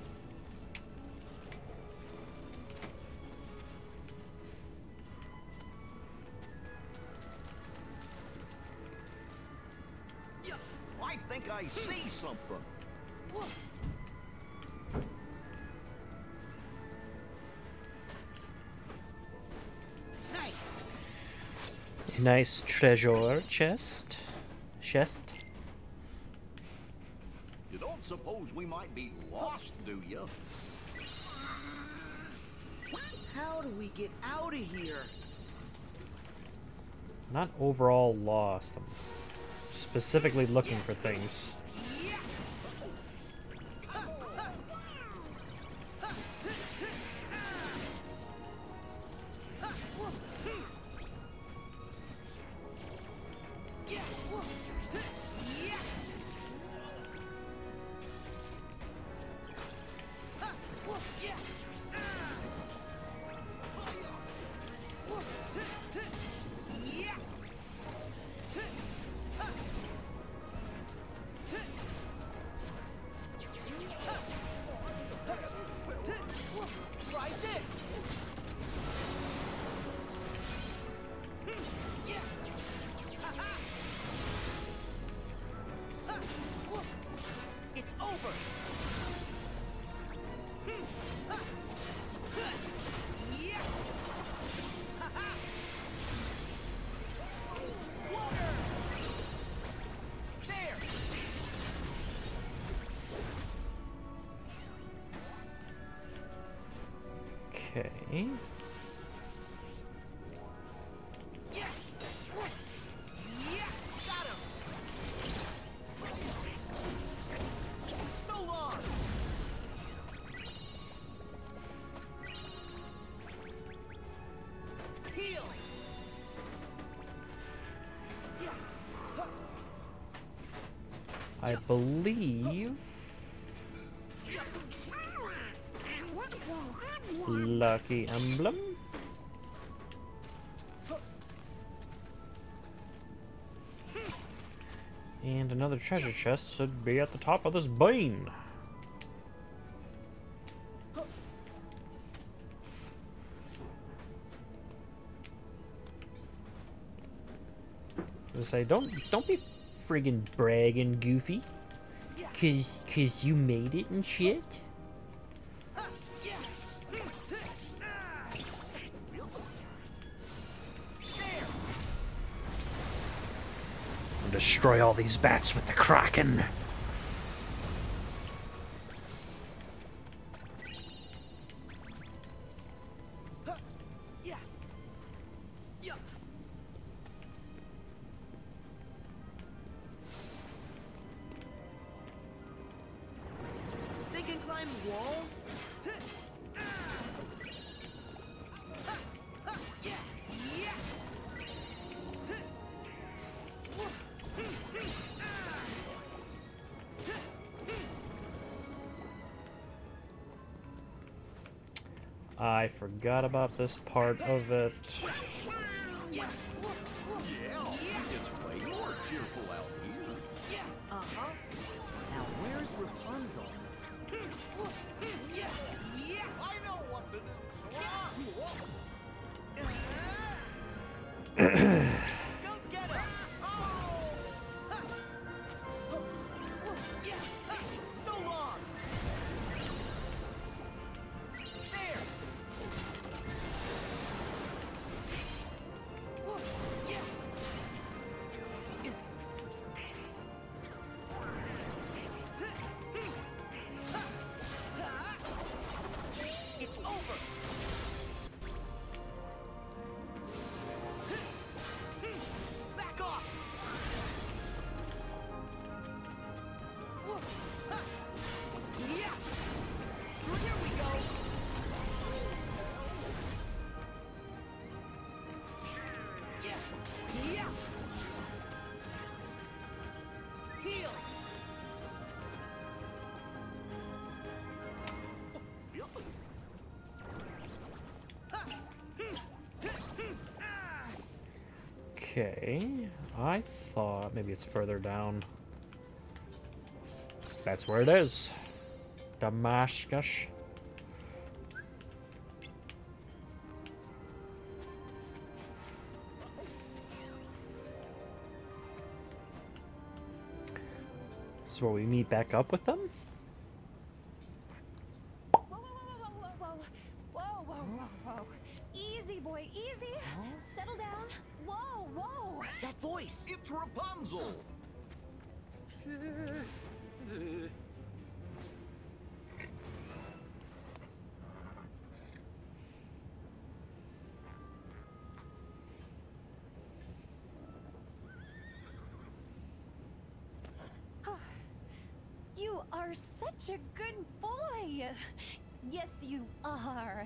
I see something. Nice. Nice treasure chest. Chest. You don't suppose we might be lost, do you? How do we get out of here? Not overall lost. I'm specifically looking for things. Try this. It's over. There. Okay. Yeah. Yeah. Got him. So long. Heal. Yeah. Huh. I believe lucky emblem. And another treasure chest should be at the top of this bean. I say, don't don't be friggin' bragging, Goofy, cause cause you made it and shit. Destroy all these bats with the Kraken. Yeah. Yeah. They can climb walls? Yeah. Yeah. I forgot about this part of it. Yeah, it's way more cheerful out here. Uh-huh. Now where's Rapunzel? Yeah. Yeah. I know what to do. Go get her! Oh! Yeah. So long! There! Yeah. It's over! Back off! Yeah! So here we go! Yeah! Yeah! Heal! Okay, I thought maybe it's further down. That's where it is. Damascus. is where we meet back up with them? Whoa, whoa, whoa, whoa, whoa, whoa, whoa, whoa, whoa, whoa. Easy, boy, easy. Settle down. Whoa, whoa. That voice! It's Rapunzel! You are such a good boy. Yes, you are.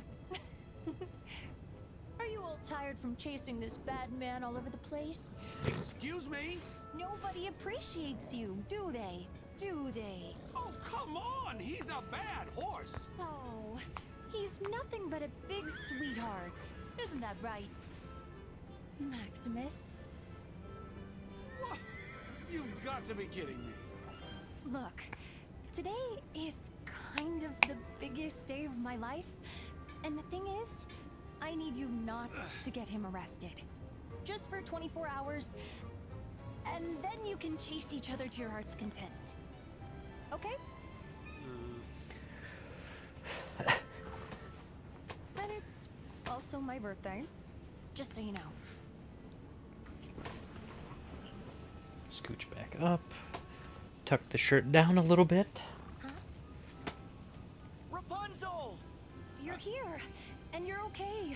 Are you all tired from chasing this bad man all over the place? Excuse me? Nobody appreciates you, do they? Do they? Oh, come on! He's a bad horse! Oh, he's nothing but a big sweetheart. Isn't that right? Maximus? What? You've got to be kidding me. Look, today is kind of the biggest day of my life. And the thing is, I need you not to get him arrested. Just for twenty-four hours, and then you can chase each other to your heart's content. Okay? And it's also my birthday, just so you know. Scooch back up. Tuck the shirt down a little bit. Huh? Rapunzel! You're here, and you're okay.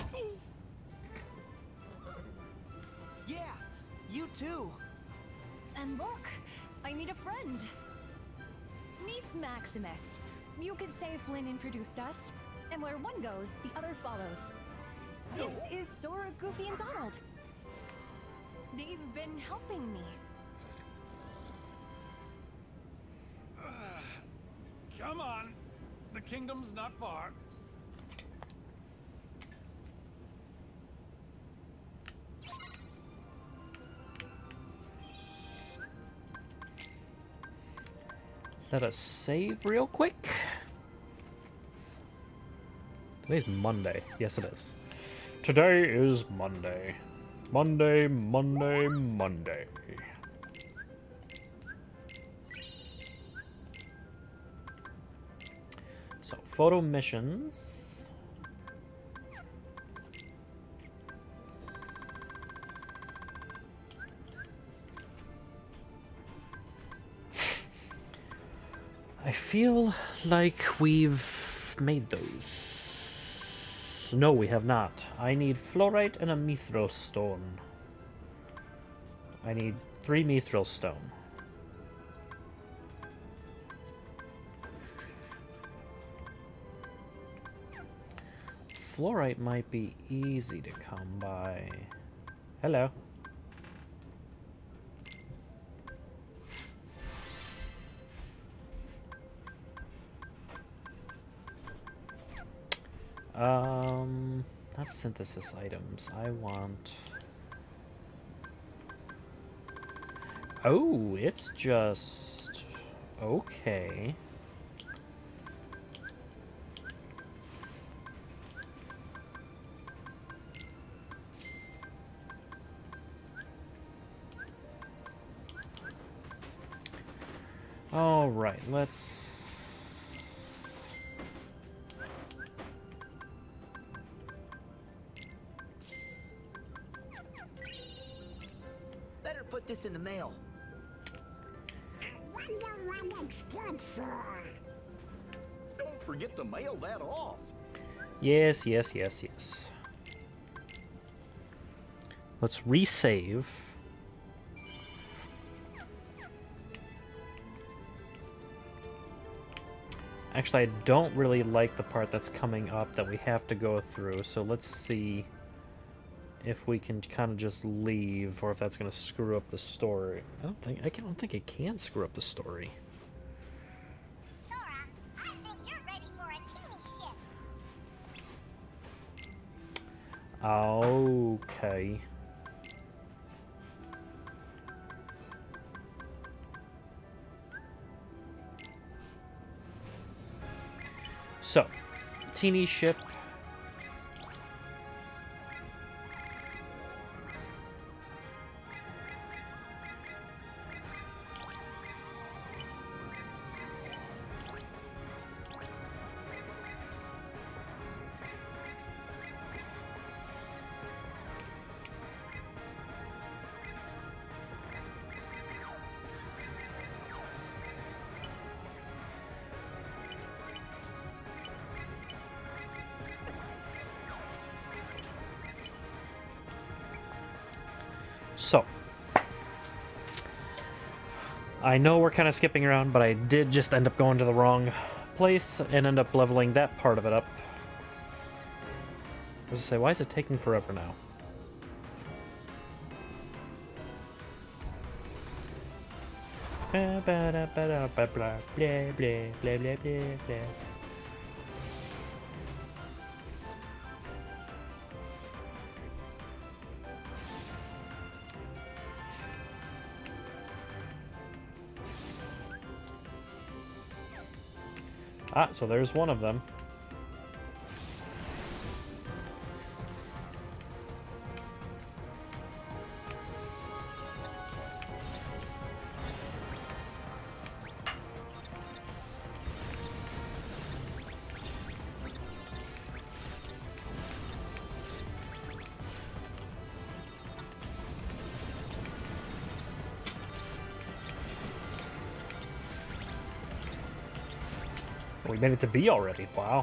Yeah, you too. And look, I need a friend. Meet Maximus. You could say Flynn introduced us, and where one goes, the other follows. This is Sora, Goofy, and Donald. They've been helping me. Come on. The kingdom's not far. Let us save real quick. Today's Monday. Yes, it is. Today is Monday. Monday, Monday, Monday. So, photo missions. I feel like we've made those. No, we have not. I need fluorite and a mithril stone. I need three mithril stone. Fluorite might be easy to come by. Hello. Um, not synthesis items. I want... Oh, it's just... Okay. All right, let's... Better put this in the mail. I wonder what it's good for. Don't forget to mail that off. Yes, yes, yes, yes. Let's resave. Actually, I don't really like the part that's coming up that we have to go through, so let's see if we can kind of just leave, or if that's going to screw up the story. I don't think I don't think it can screw up the story. Sora, I think you're ready for a teeny ship. Okay. So, teeny ship. So, I know we're kind of skipping around, but I did just end up going to the wrong place and end up leveling that part of it up. I was gonna say, why is it taking forever now? Blah, blah, blah, blah, blah, blah, blah, blah, blah, blah, blah. Ah, so there's one of them. We made it to B already. Wow.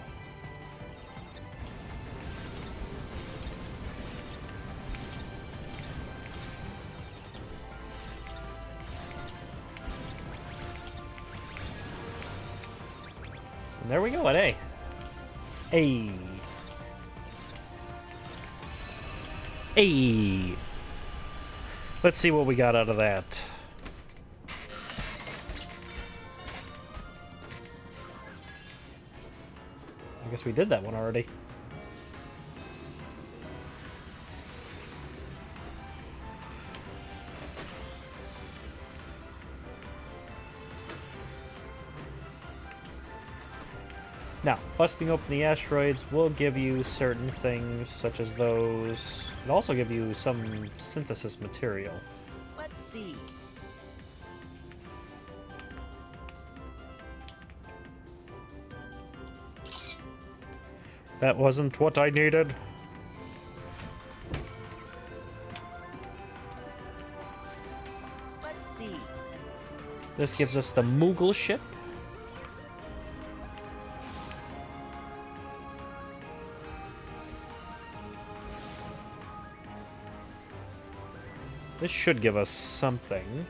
And there we go at A. A. A. Let's see what we got out of that. I guess we did that one already. Now, busting open the asteroids will give you certain things, such as those. It'll also give you some synthesis material. Let's see. That wasn't what I needed. Let's see. This gives us the Moogle ship. This should give us something.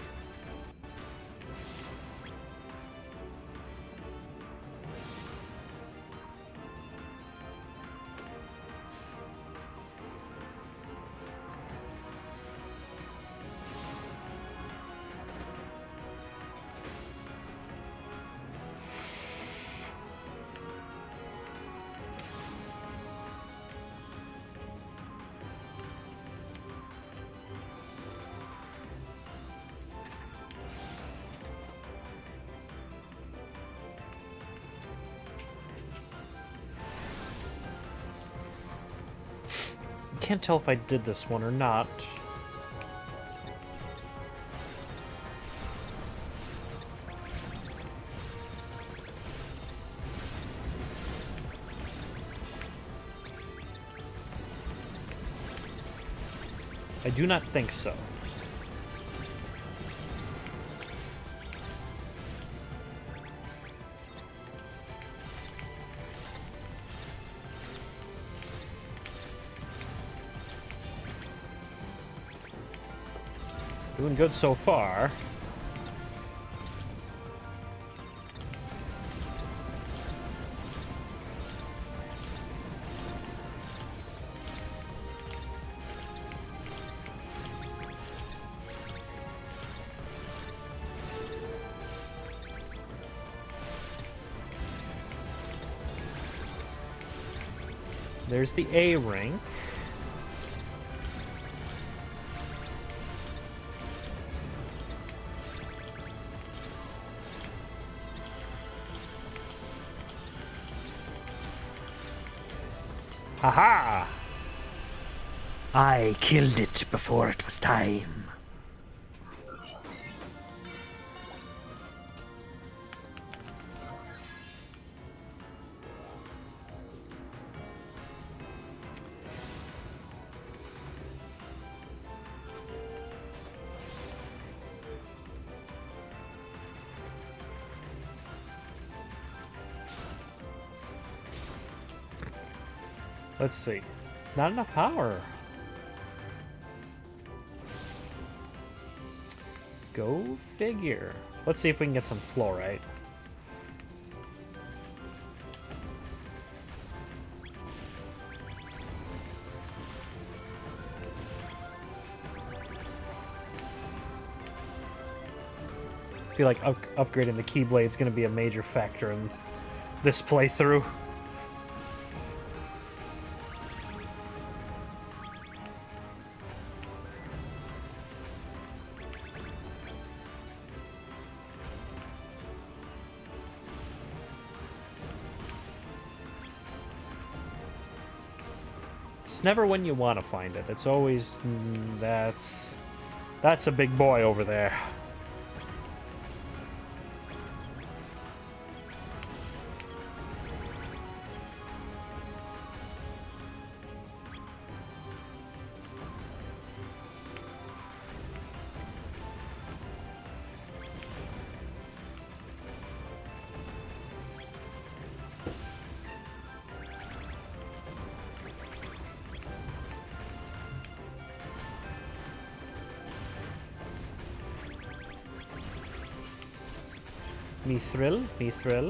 Can't tell if I did this one or not. I do not think so. Doing good so far. There's the A ring. Aha! I killed it before it was time. Let's see. Not enough power. Go figure. Let's see if we can get some fluorite. I feel like up upgrading the Keyblade is going to be a major factor in this playthrough. It's never when you want to find it. It's always, mm, that's, that's a big boy over there. Mithril, Mithril.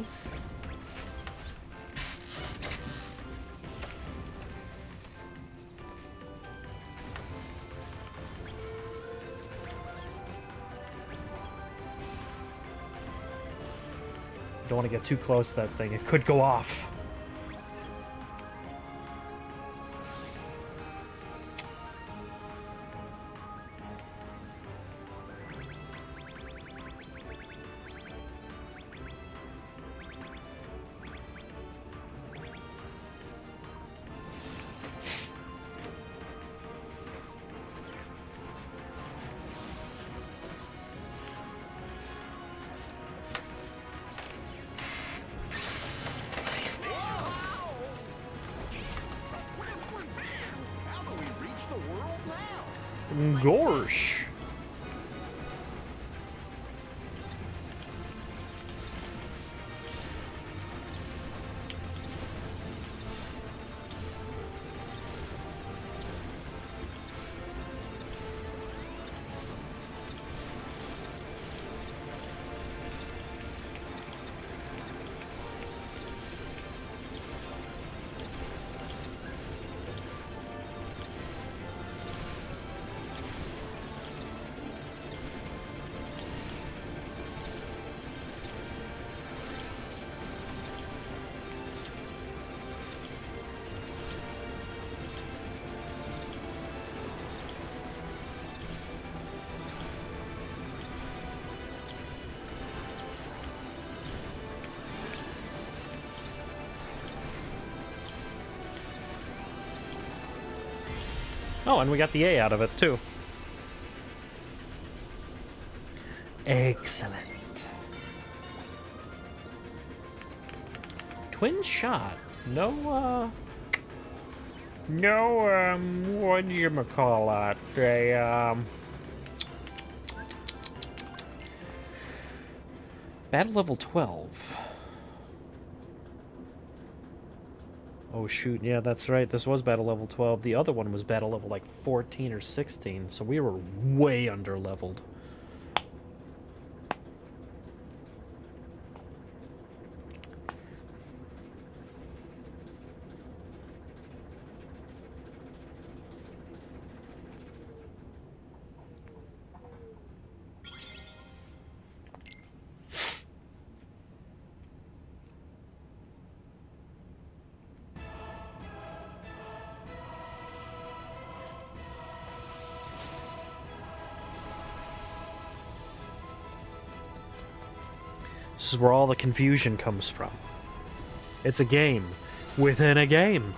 Don't want to get too close to that thing. It could go off. Gorsh. Oh, and we got the A out of it, too. Excellent. Twin shot. No, uh... No, um, whatchamacallit, a, um... Battle level twelve. Oh shoot, yeah, that's right. This was battle level twelve. The other one was battle level like fourteen or sixteen, so we were way under leveled. This is where all the confusion comes from. It's a game within a game.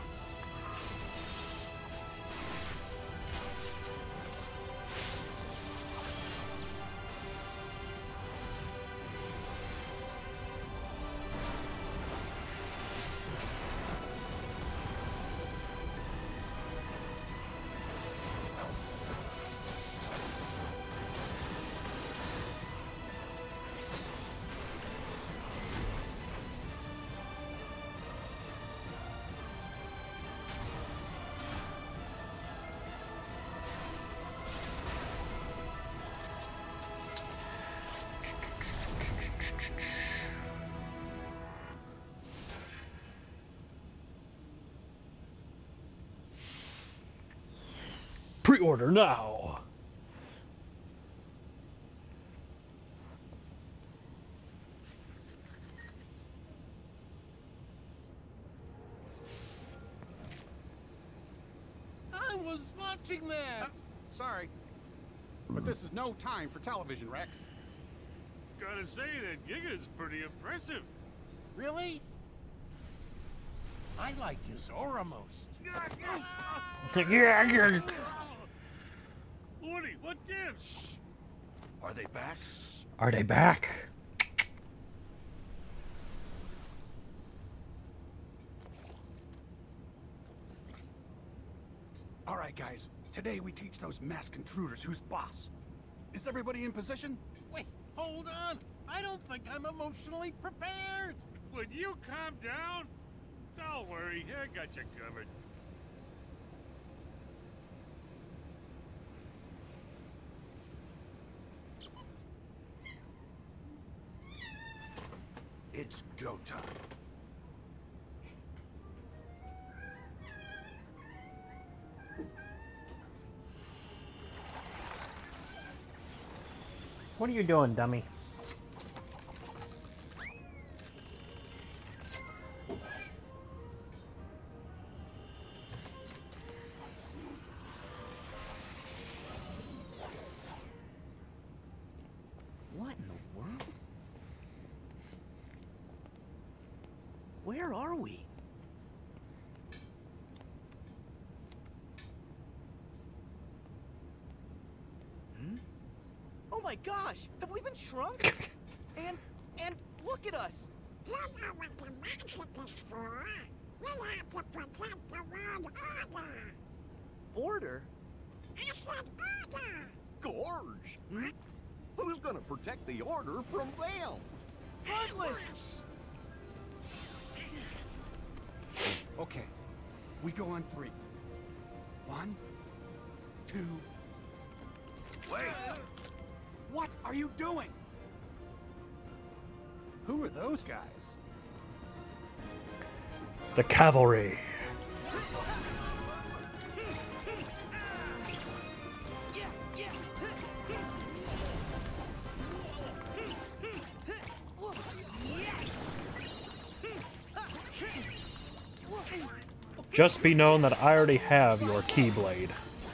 Pre-order now. I was watching that! Uh, sorry. But this is no time for television, Rex. Gotta say, that Giga's pretty impressive. Really? I like his aura most. Woody, what gives? Are they back? Are they back? All right, guys. Today we teach those masked intruders who's boss. Is everybody in position? Wait, hold on. I don't think I'm emotionally prepared. Would you calm down? Don't worry, I got you covered. It's go time. What are you doing, dummy? What in the world? Where are we? Hmm? Oh my gosh! Have we been shrunk? and and look at us! You know what the magic is for? We have to protect the world order. Order? I said order. Gorge! Hmm? Who's gonna protect the order from them? Heartless! Okay, we go on three. One, two. Wait! What are you doing? Who are those guys? The cavalry. Just be known that I already have your Keyblade.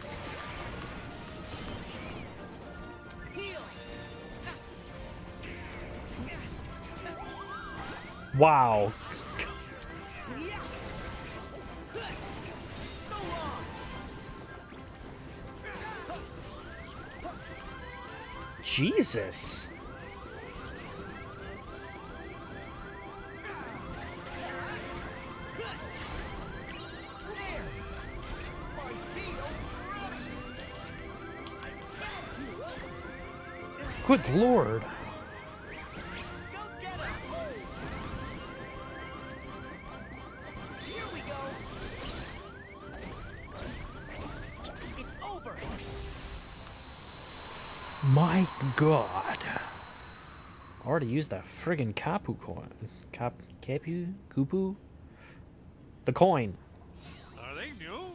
Wow. Jesus. Good lord. Here we go. It's over. My god. Already used that friggin' Kapu coin. Cap Kapu? Kupu? The coin. Are they new?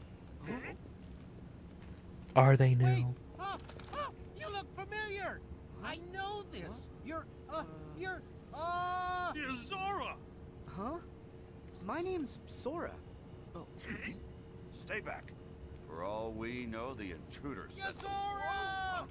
Are they new? Wait. Oh, oh, you look familiar. I know this. You're, uh, you're, uh... You're Zora! Huh? My name's Sora. Oh. Stay back. For all we know, the intruders set them. Zora!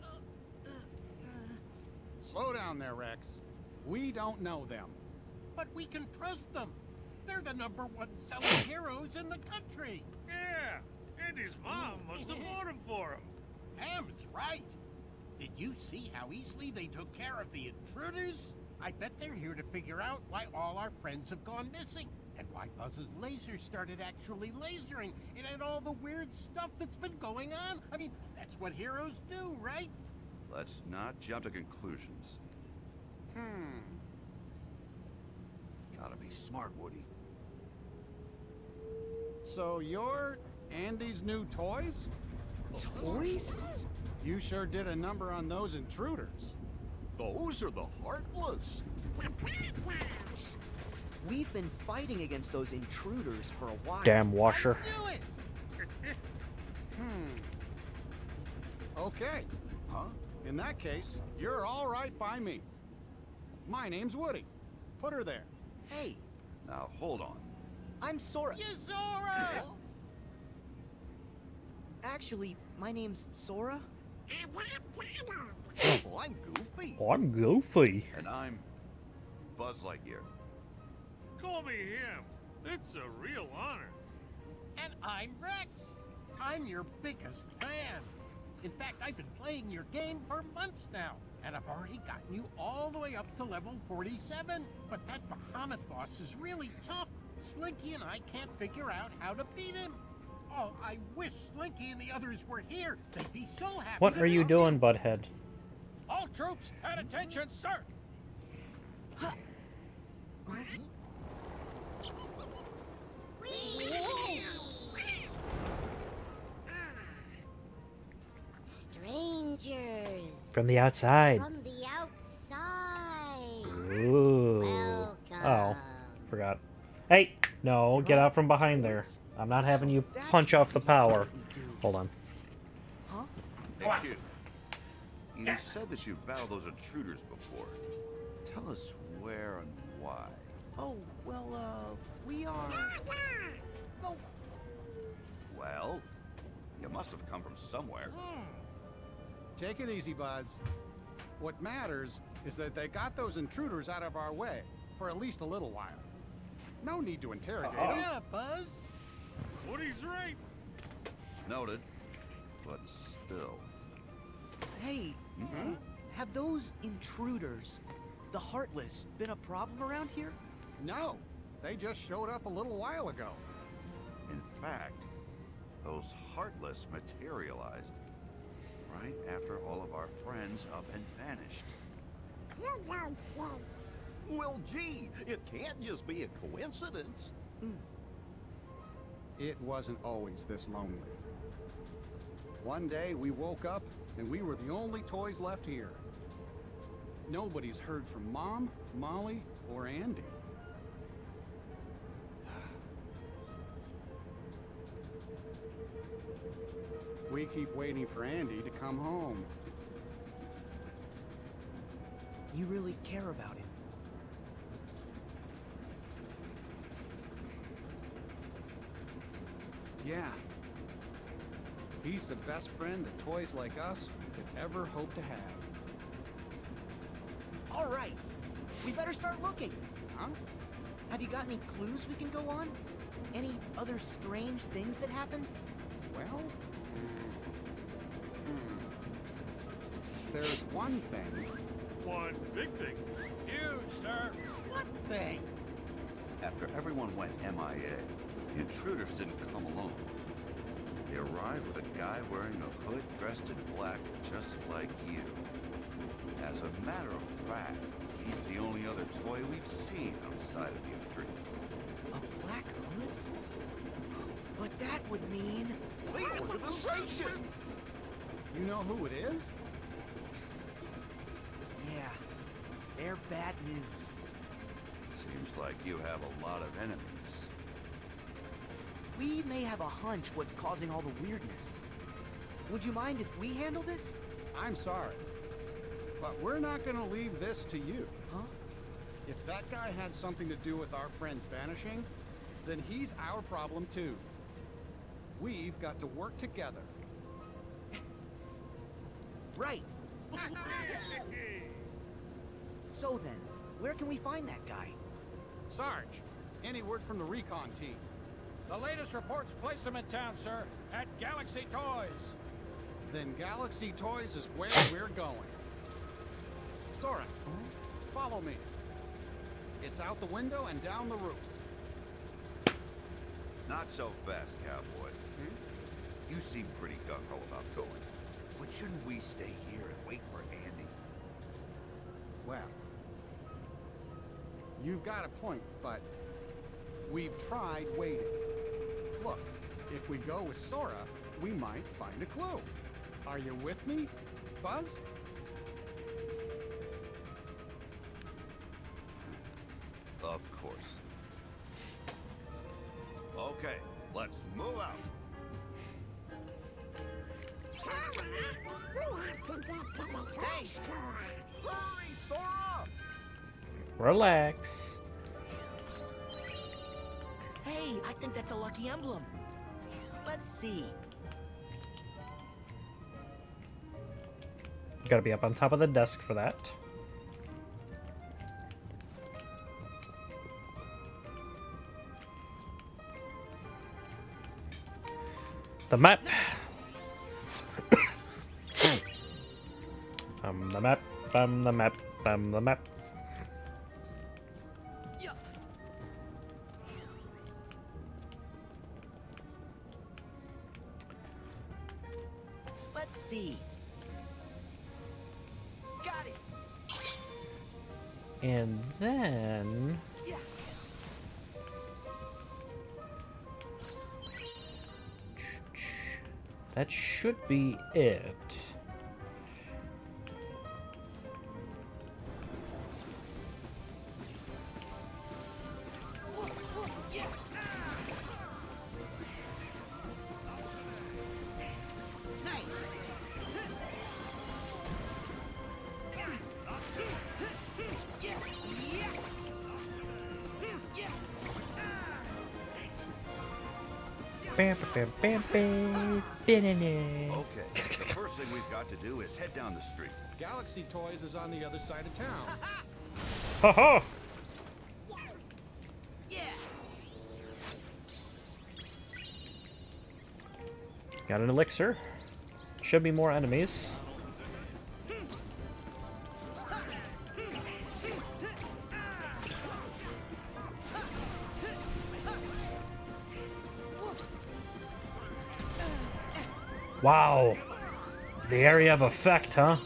Slow down there, Rex. We don't know them. But we can trust them. They're the number one selling heroes in the country. Yeah, and his mom must have bought him for him. Ham's right. Did you see how easily they took care of the intruders? I bet they're here to figure out why all our friends have gone missing. And why Buzz's laser started actually lasering. And, and all the weird stuff that's been going on. I mean, that's what heroes do, right? Let's not jump to conclusions. Hmm. Gotta be smart, Woody. So you're Andy's new toys? Toys? You sure did a number on those intruders. Those are the Heartless. The bad guys. We've been fighting against those intruders for a while. Damn washer. Do it! hmm. Okay. Huh? In that case, you're all right by me. My name's Woody. Put her there. Hey, Now, hold on. I'm Sora. Yuzora! Actually, my name's Sora. Oh, I'm Goofy. I'm Goofy. And I'm Buzz Lightyear. Call me him. It's a real honor. And I'm Rex. I'm your biggest fan. In fact, I've been playing your game for months now, and I've already gotten you all the way up to level forty-seven. But that Bahamut boss is really tough. Slinky and I can't figure out how to beat him. Oh, I wish Slinky and the others were here. They'd be so happy. What to are you help doing, Butthead? All troops at attention, sir. Strangers. From the outside. From the outside. Ooh. Welcome. Oh, forgot. Hey, no, get out from behind there. I'm not having you punch off the power. Hold on. Excuse me. You said that you've battled those intruders before. Tell us where and why. Oh, well, uh, we are... No. Well, you must have come from somewhere. Take it easy, Buzz. What matters is that they got those intruders out of our way for at least a little while. No need to interrogate them. Yeah, Buzz. Woody's right. Noted. But still. Hey, have those intruders, the Heartless, been a problem around here? No, they just showed up a little while ago. In fact, those Heartless materialized right after all of our friends up and vanished. You don't think. Well, gee, it can't just be a coincidence. It wasn't always this lonely. One day we woke up and we were the only toys left here. Nobody's heard from Mom, Molly, or Andy. We keep waiting for Andy to come home. You really care about him. Yeah. He's the best friend that toys like us could ever hope to have. All right, we better start looking. Huh? Have you got any clues we can go on? Any other strange things that happened? Well, hmm. There's one thing. One big thing. Huge, sir. What thing? After everyone went M I A, the intruders didn't come alone. They arrived with a guy wearing a hood dressed in black, just like you. As a matter of fact, he's the only other toy we've seen outside of you three. A black hood? But that would mean... The organization! You know who it is? Yeah, they're bad news. Seems like you have a lot of enemies. We may have a hunch what's causing all the weirdness. Would you mind if we handle this? I'm sorry, but we're not gonna leave this to you. Huh? If that guy had something to do with our friends vanishing, then he's our problem too. We've got to work together. Right. So then, where can we find that guy? Sarge, any word from the recon team? The latest reports place him in town, sir, at Galaxy Toys. Then Galaxy Toys is where we're going. Sora, follow me. It's out the window and down the roof. Not so fast, cowboy. You seem pretty gung-ho about going. But shouldn't we stay here and wait for Andy? Well, you've got a point, but we've tried waiting. Look, if we go with Sora, we might find a clue. Are you with me, Buzz? Of course. Okay, let's move out. Sora, we have to get to the toy store. Hurry, Sora! Relax. Hey, I think that's a lucky emblem. Let's see. Gotta be up on top of the desk for that. The map. um, the map. Um, the map. Um, the map. Let's see. Got it. And then Yeah. that should be it. Bam, bam, bam, bam, bam. Okay, the first thing we've got to do is head down the street. Galaxy Toys is on the other side of town. Ha ha! Got an elixir. Should be more enemies. Wow. The area of effect, huh?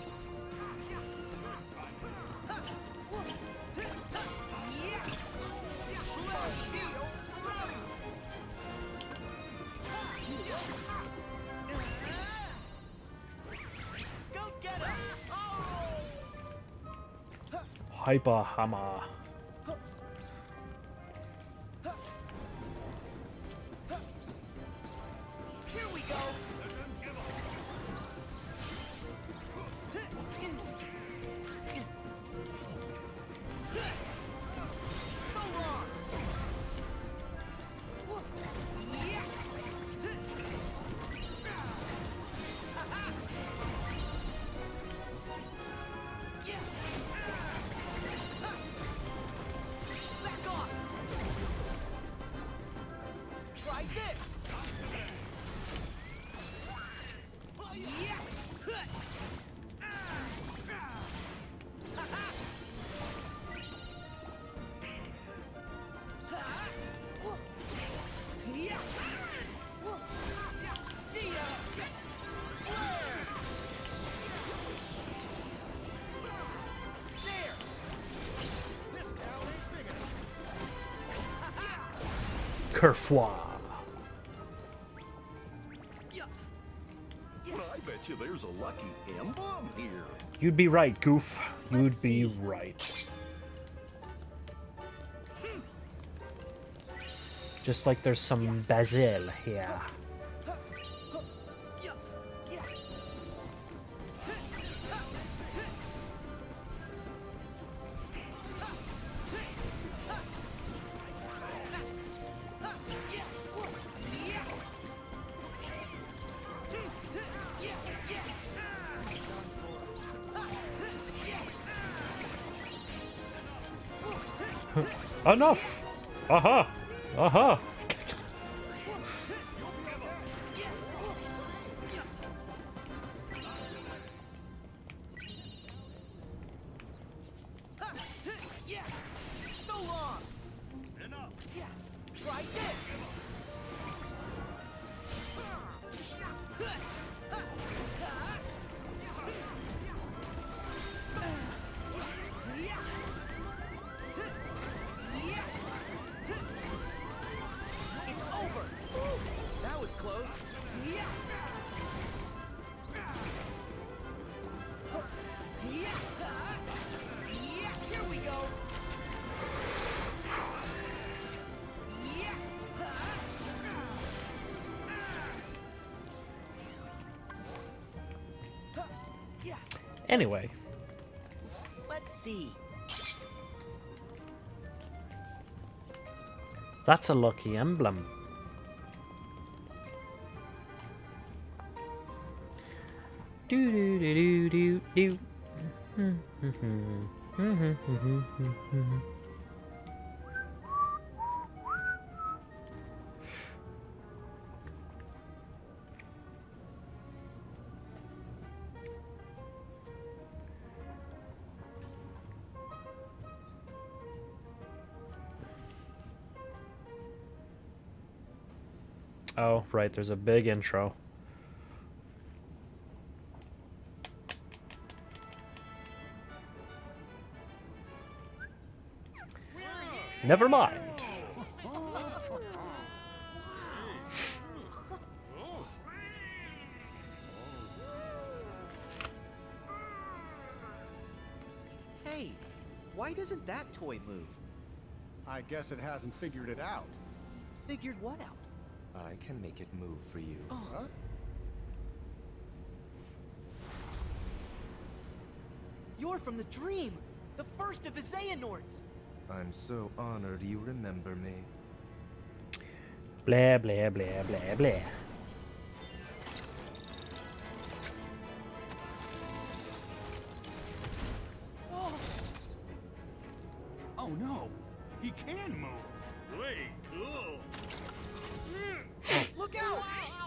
Hyper Hammer. Here we go. Try this. Kerfwa. I bet you there's a lucky emblem here. You'd be right, Goof. You'd be right. Just like there's some basil here. Enough! Aha! Aha! Yeah. So long. Enough. Yeah. Try this. It's over. That was close. Yeah. Here we go. Anyway. Let's see. That's a lucky emblem. Do do do do do do. Oh, right, there's a big intro. Never mind. Hey, why doesn't that toy move? I guess it hasn't figured it out. Figured what out? I can make it move for you. Huh? You're from the dream! The first of the Xehanorts! I'm so honored you remember me. Blah, blah, blah, blah, blah. Oh. Oh no! He can move! Way cool! Look out!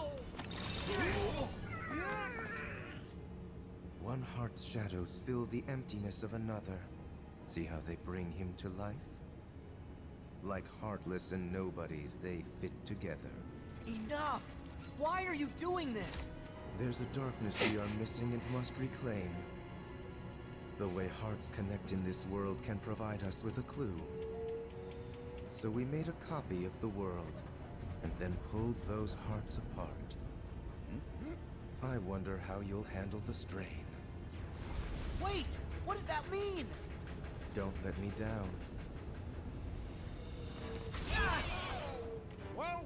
One heart's shadows fill the emptiness of another. See how they bring him to life? Like heartless and nobodies, they fit together. Enough! Why are you doing this? There's a darkness we are missing and must reclaim. The way hearts connect in this world can provide us with a clue. So we made a copy of the world, and then pulled those hearts apart. I wonder how you'll handle the strain. Wait! What does that mean? Don't let me down. Whoa!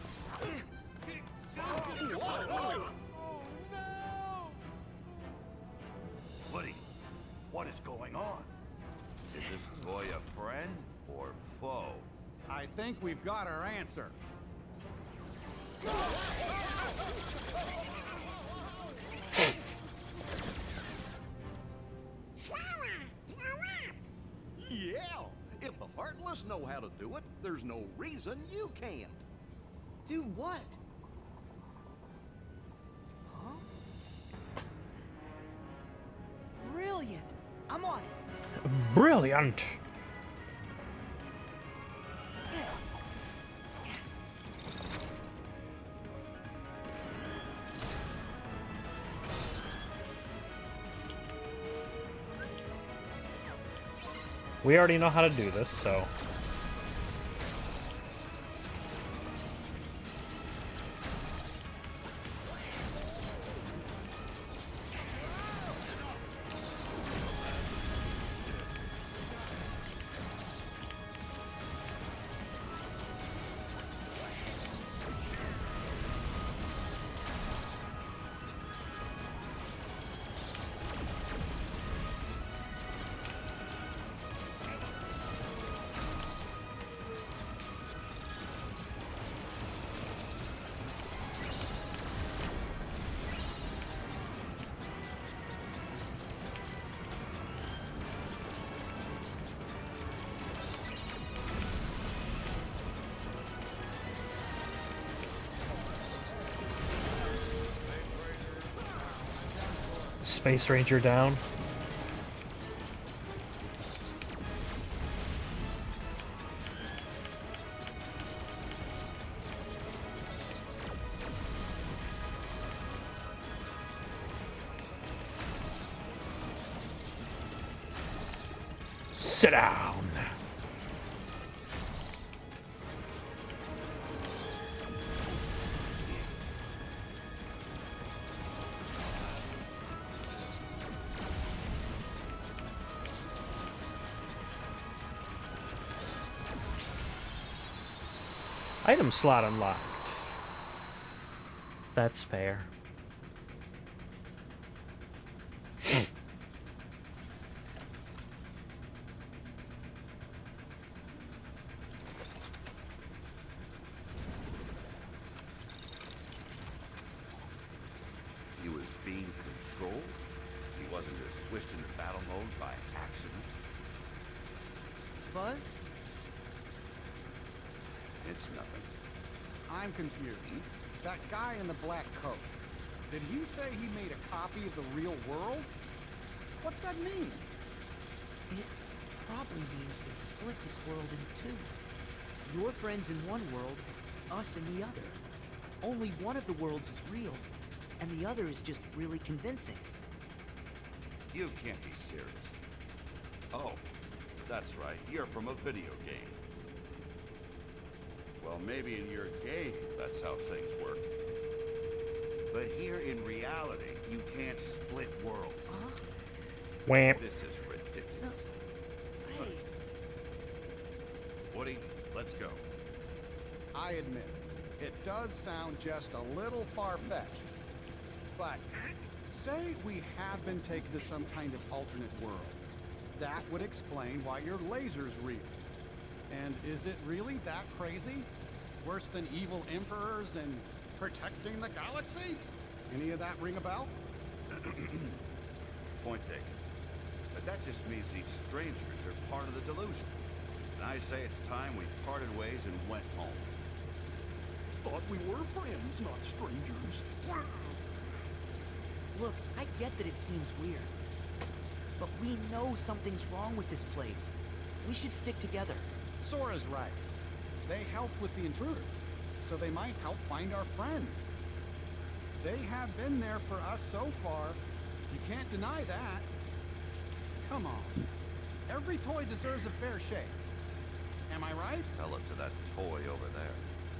Woody, what is going on? Is this boy a friend or foe? I think we've got our answer. Yeah! If the Heartless know how to do it, there's no reason you can't. Do what? Huh? Brilliant! I'm on it! Brilliant! We already know how to do this, so... Space Ranger down. Sit down. Item slot unlocked. That's fair. control? He wasn't just switched into battle mode by accident. Buzz? It's nothing. I'm confused. That guy in the black coat, did he say he made a copy of the real world? What's that mean? It probably means they split this world in two. Your friends in one world, us in the other. Only one of the worlds is real, and the other is just really convincing. You can't be serious. Oh, that's right. You're from a video game. Well, maybe in your game, that's how things work. But here in reality, you can't split worlds. Huh? Wham. This is ridiculous. Hey. Woody, let's go. I admit, it does sound just a little far-fetched. But say we have been taken to some kind of alternate world. That would explain why your laser's real. And is it really that crazy? Worse than evil emperors and protecting the galaxy? Any of that ring a bell? Point taken. But that just means these strangers are part of the delusion. And I say it's time we parted ways and went home. Thought we were friends, not strangers. Yeah. Look, I get that it seems weird. But we know something's wrong with this place. We should stick together. Sora's right. They helped with the intruders, so they might help find our friends. They have been there for us so far. You can't deny that. Come on. Every toy deserves a fair shake. Am I right? Tell it to that toy over there.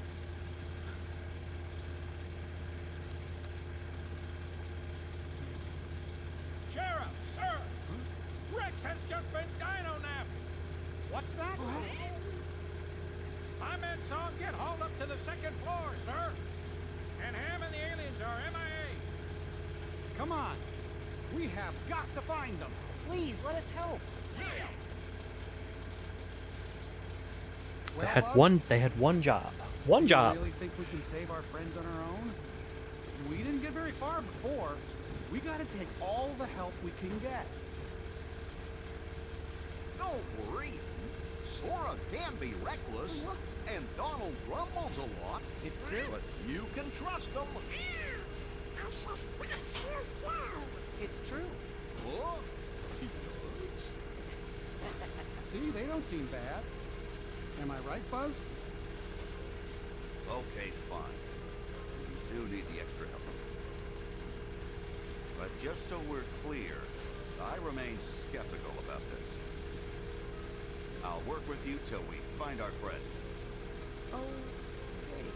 Sheriff, sir! Rex has just been dino-napped! What's that? My men saw him get hauled up to the second floor, sir! And Ham and the aliens are M I A! Come on. We have got to find them. Please, let us help. They Well, had Buzz, one. They had one job. One job. You really think we can save our friends on our own? We didn't get very far before. We gotta take all the help we can get. Don't worry. Sora can be reckless, and Donald grumbles a lot. It's true. But you can trust him. I suspect you do. It's true. Oh, he does. See, they don't seem bad. Am I right, Buzz? Okay, fine. You do need the extra help. But just so we're clear, I remain skeptical about this. I'll work with you till we find our friends. Okay.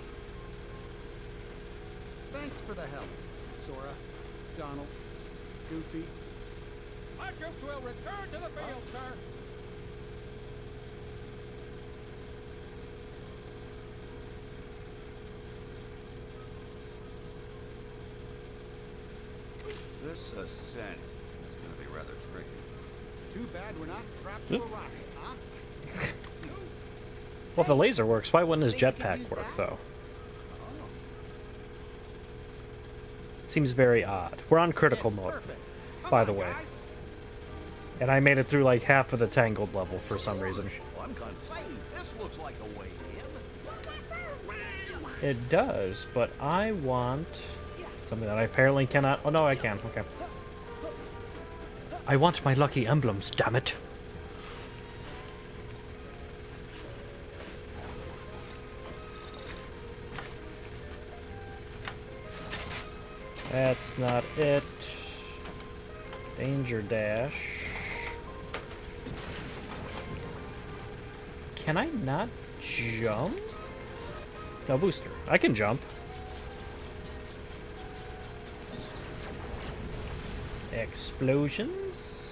Thanks for the help, Sora, Donald, Goofy. My troops will return to the field, sir! This ascent is going to be rather tricky. Too bad we're not strapped to a rocket, huh? Well, if the laser works, why wouldn't his jetpack work, though? Seems very odd. We're on critical mode, by the way. And I made it through like half of the Tangled level for some reason. I'm gonna say, this looks like a way in. It does, but I want something that I apparently cannot. Oh no, I can. Okay. I want my lucky emblems, damn it. That's not it. Danger dash. Can I not jump? No booster. I can jump. Explosions.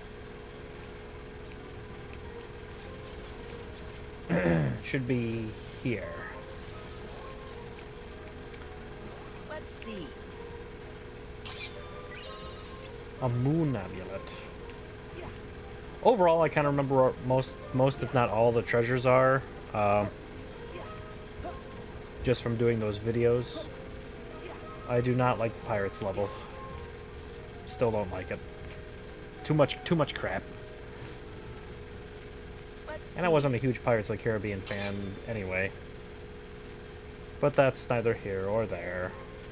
Should be here. Let's see. A moon amulet. Overall, I kind of remember what most, most if not all, the treasures are. Um, just from doing those videos. I do not like the pirates level. Still don't like it. Too much, too much crap. And I wasn't a huge Pirates of the Caribbean fan anyway. But that's neither here or there.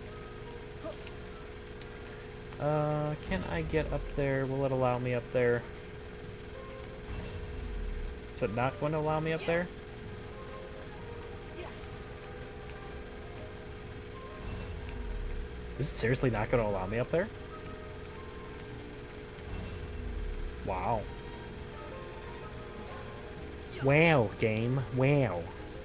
Uh, can I get up there? Will it allow me up there? Is it not going to allow me up there? Is it seriously not going to allow me up there? Wow. Wow, game. Wow.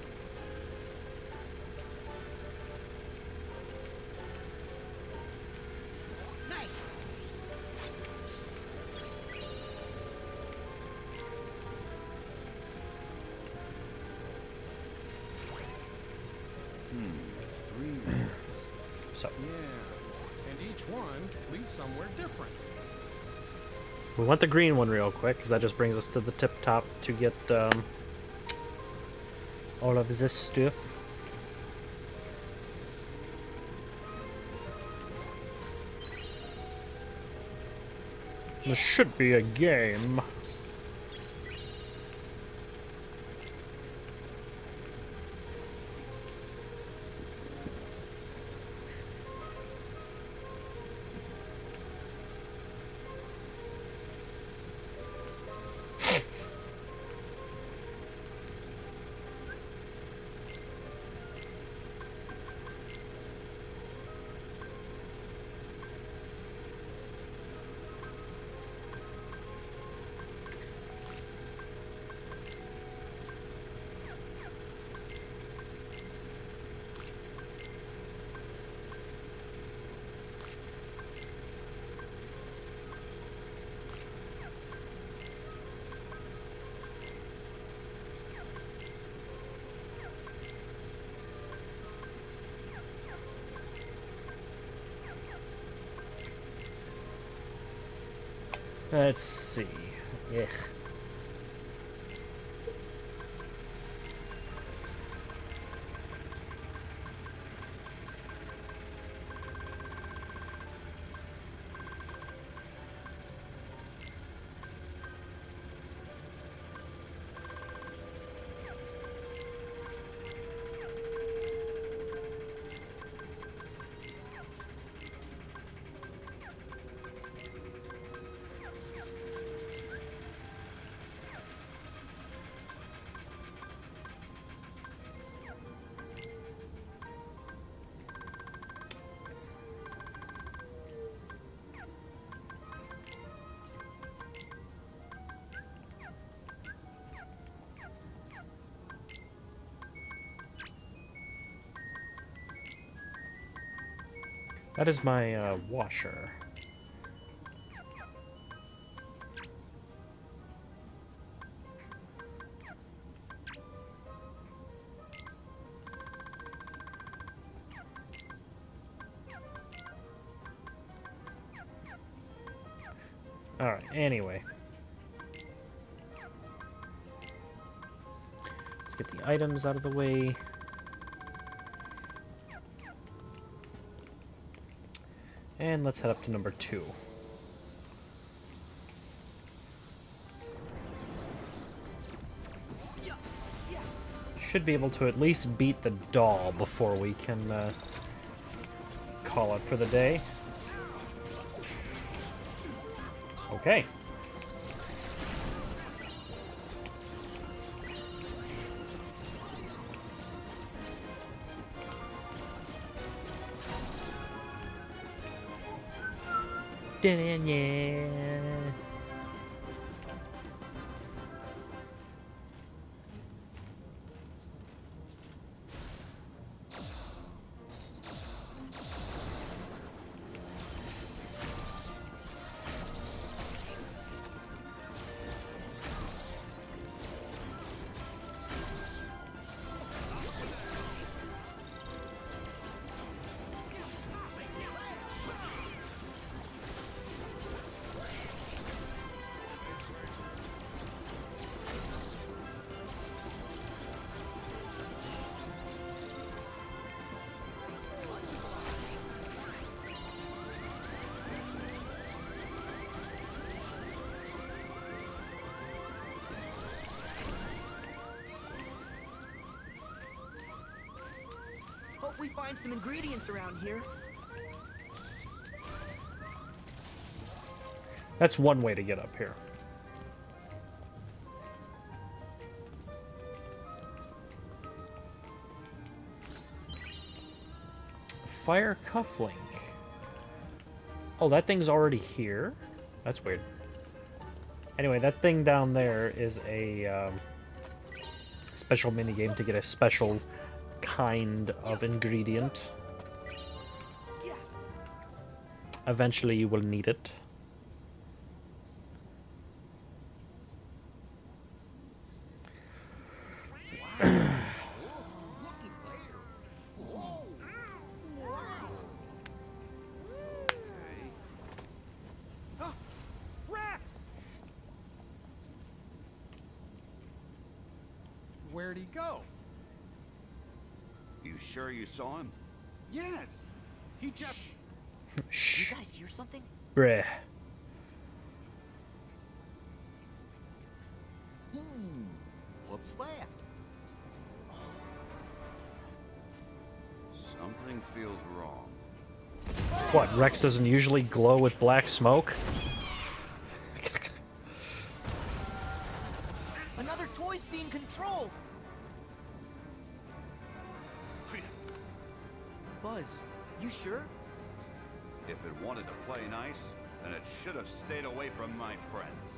So. Yeah, and each one leads somewhere different. We want the green one real quick, because that just brings us to the tip top to get um, all of this stuff. This should be a game. Let's see. Yeah. That is my uh, washer. Alright, anyway. Let's get the items out of the way. And let's head up to number two. Should be able to at least beat the doll before we can uh, call it for the day. Okay. Yeah. we find some ingredients around here. That's one way to get up here. Fire cufflink. Oh, that thing's already here? That's weird. Anyway, that thing down there is a um, special minigame to get a special kind of ingredient. Eventually you will need it. Where'd he go? You sure you saw him? Yes. He just... You guys hear something? Bruh. Hmm. What's that? Something feels wrong. What, Rex doesn't usually glow with black smoke? Another toy's being controlled. Buzz, you sure? If it wanted to play nice, then it should have stayed away from my friends.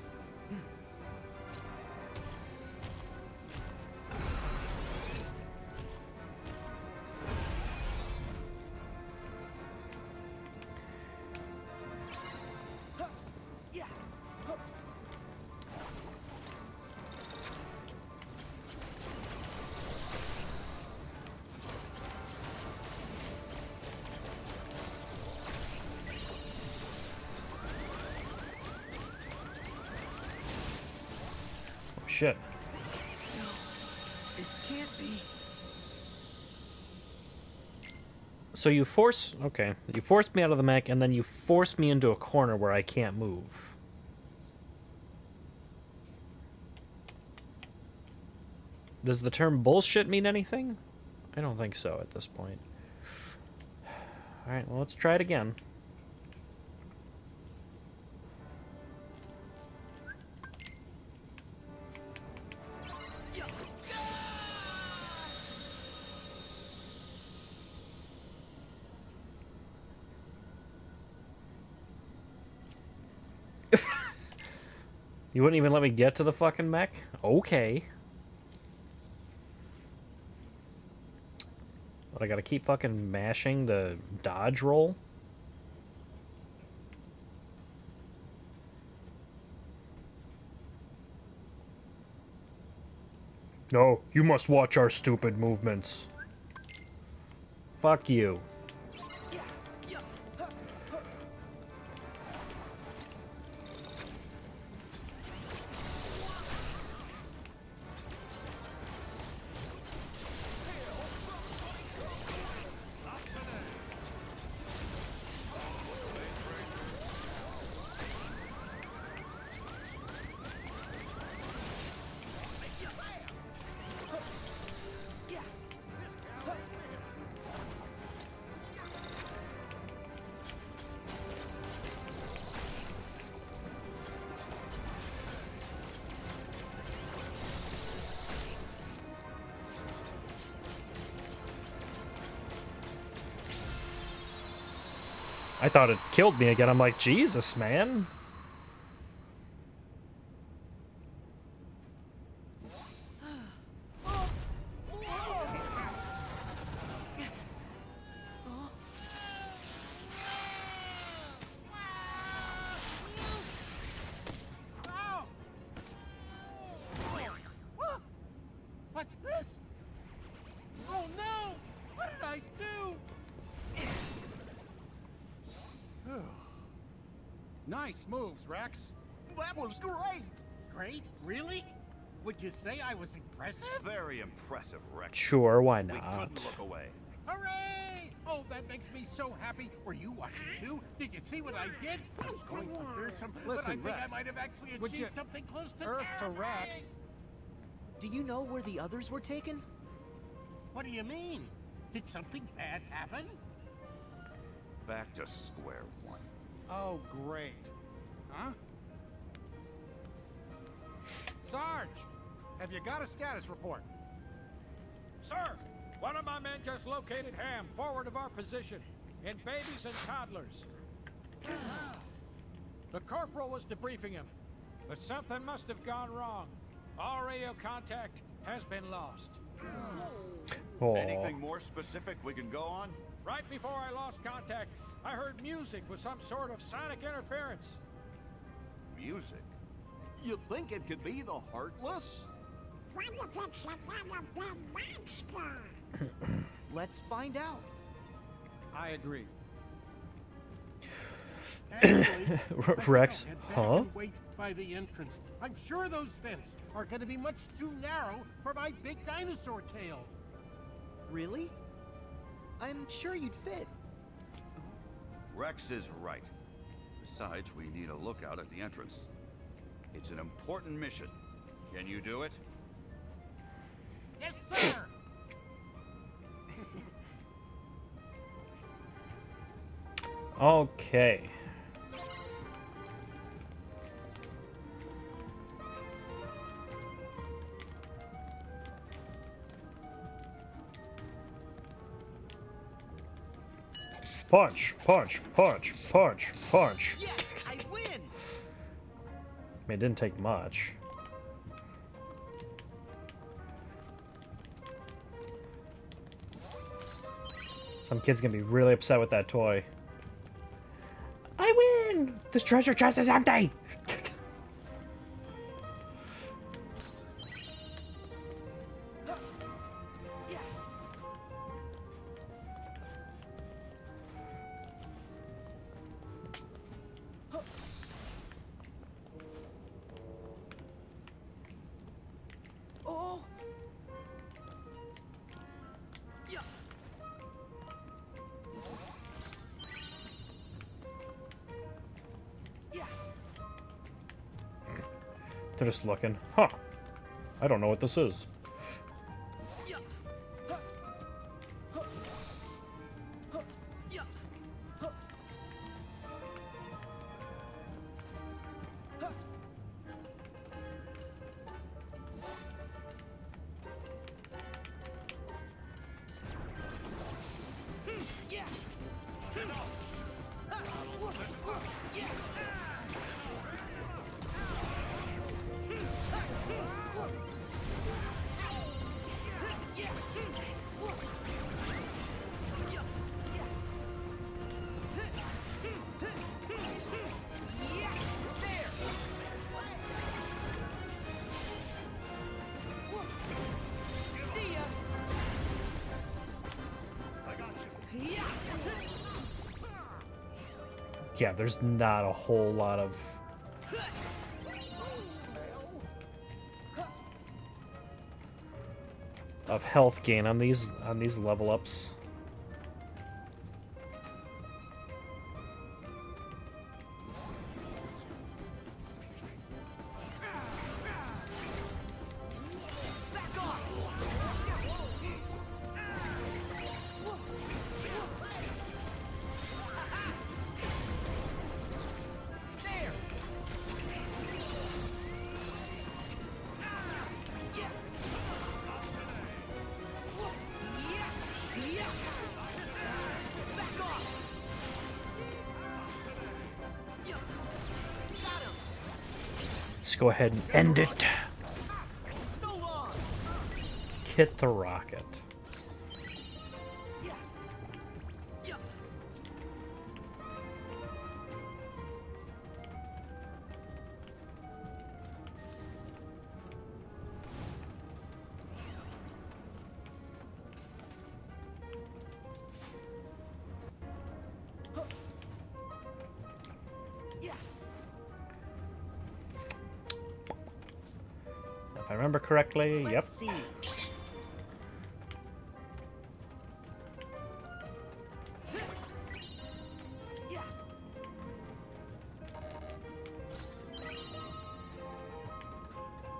Shit. It can't be. So you force... Okay. You forced me out of the mech, and then you forced me into a corner where I can't move. Does the term bullshit mean anything? I don't think so at this point. Alright, well, let's try it again. You wouldn't even let me get to the fucking mech? Okay. But I gotta keep fucking mashing the dodge roll? No, you must watch our stupid movements. Fuck you. I thought it killed me again. I'm like, Jesus, man. What's this? Oh no! What did I do? Nice moves, Rex. That was great. Great? Really? Would you say I was impressive? Very impressive, Rex. Sure, why We not? couldn't look away. Hooray! Oh, that makes me so happy. Were you watching too? Did you see what I did? I was going for fearsome, but I Listen, think I Rex, might have actually would achieved you- something close to Earth to terrifying. Rex. Do you know where the others were taken? What do you mean? Did something bad happen? Back to square one. Oh, great. Huh? Sarge, have you got a status report? Sir, one of my men just located Ham forward of our position, in babies and toddlers. The corporal was debriefing him, but something must have gone wrong. All radio contact has been lost. Aw. Anything more specific we can go on? Right before I lost contact, I heard music with some sort of sonic interference. Music? You think it could be the Heartless? What if it's another big monster? Let's find out. I agree. Actually, Rex, head back huh? and wait by the entrance. I'm sure those vents are going to be much too narrow for my big dinosaur tail. Really? I'm sure you'd fit. Rex is right. Besides, we need a lookout at the entrance. It's an important mission. Can you do it? Yes, sir! Okay. Punch, punch, punch, punch, punch. Yes, I win! I mean, it didn't take much. Some kid's gonna be really upset with that toy. I win! This treasure chest is empty! Oh! Yeah. Yeah. They're just looking. Huh. I don't know what this is. Yeah. Huh. Huh. Huh. Yeah. Huh. Huh. Hmm. Yeah. Huh. Whoa. Whoa. Yeah. Yeah, there's not a whole lot of of health gain on these on these level ups. Let's go ahead and end it. Hit the rocket. If I remember correctly, Let's yep. see. Yeah.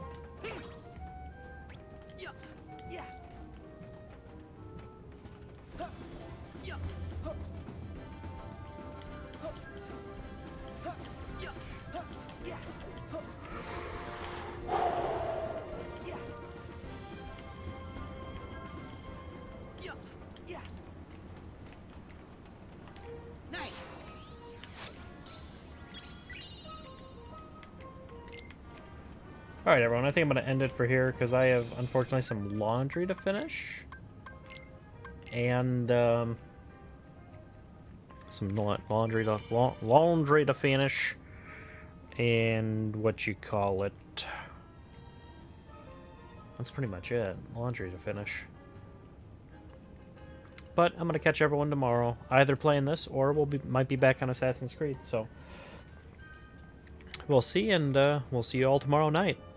Yeah. Yeah. All right, everyone. I think I'm going to end it for here because I have, unfortunately, some laundry to finish. And, um... some la laundry to... La laundry to finish. And what you call it. That's pretty much it. Laundry to finish. But I'm going to catch everyone tomorrow. Either playing this or we'll be might be back on Assassin's Creed. So we'll see, and uh, we'll see you all tomorrow night.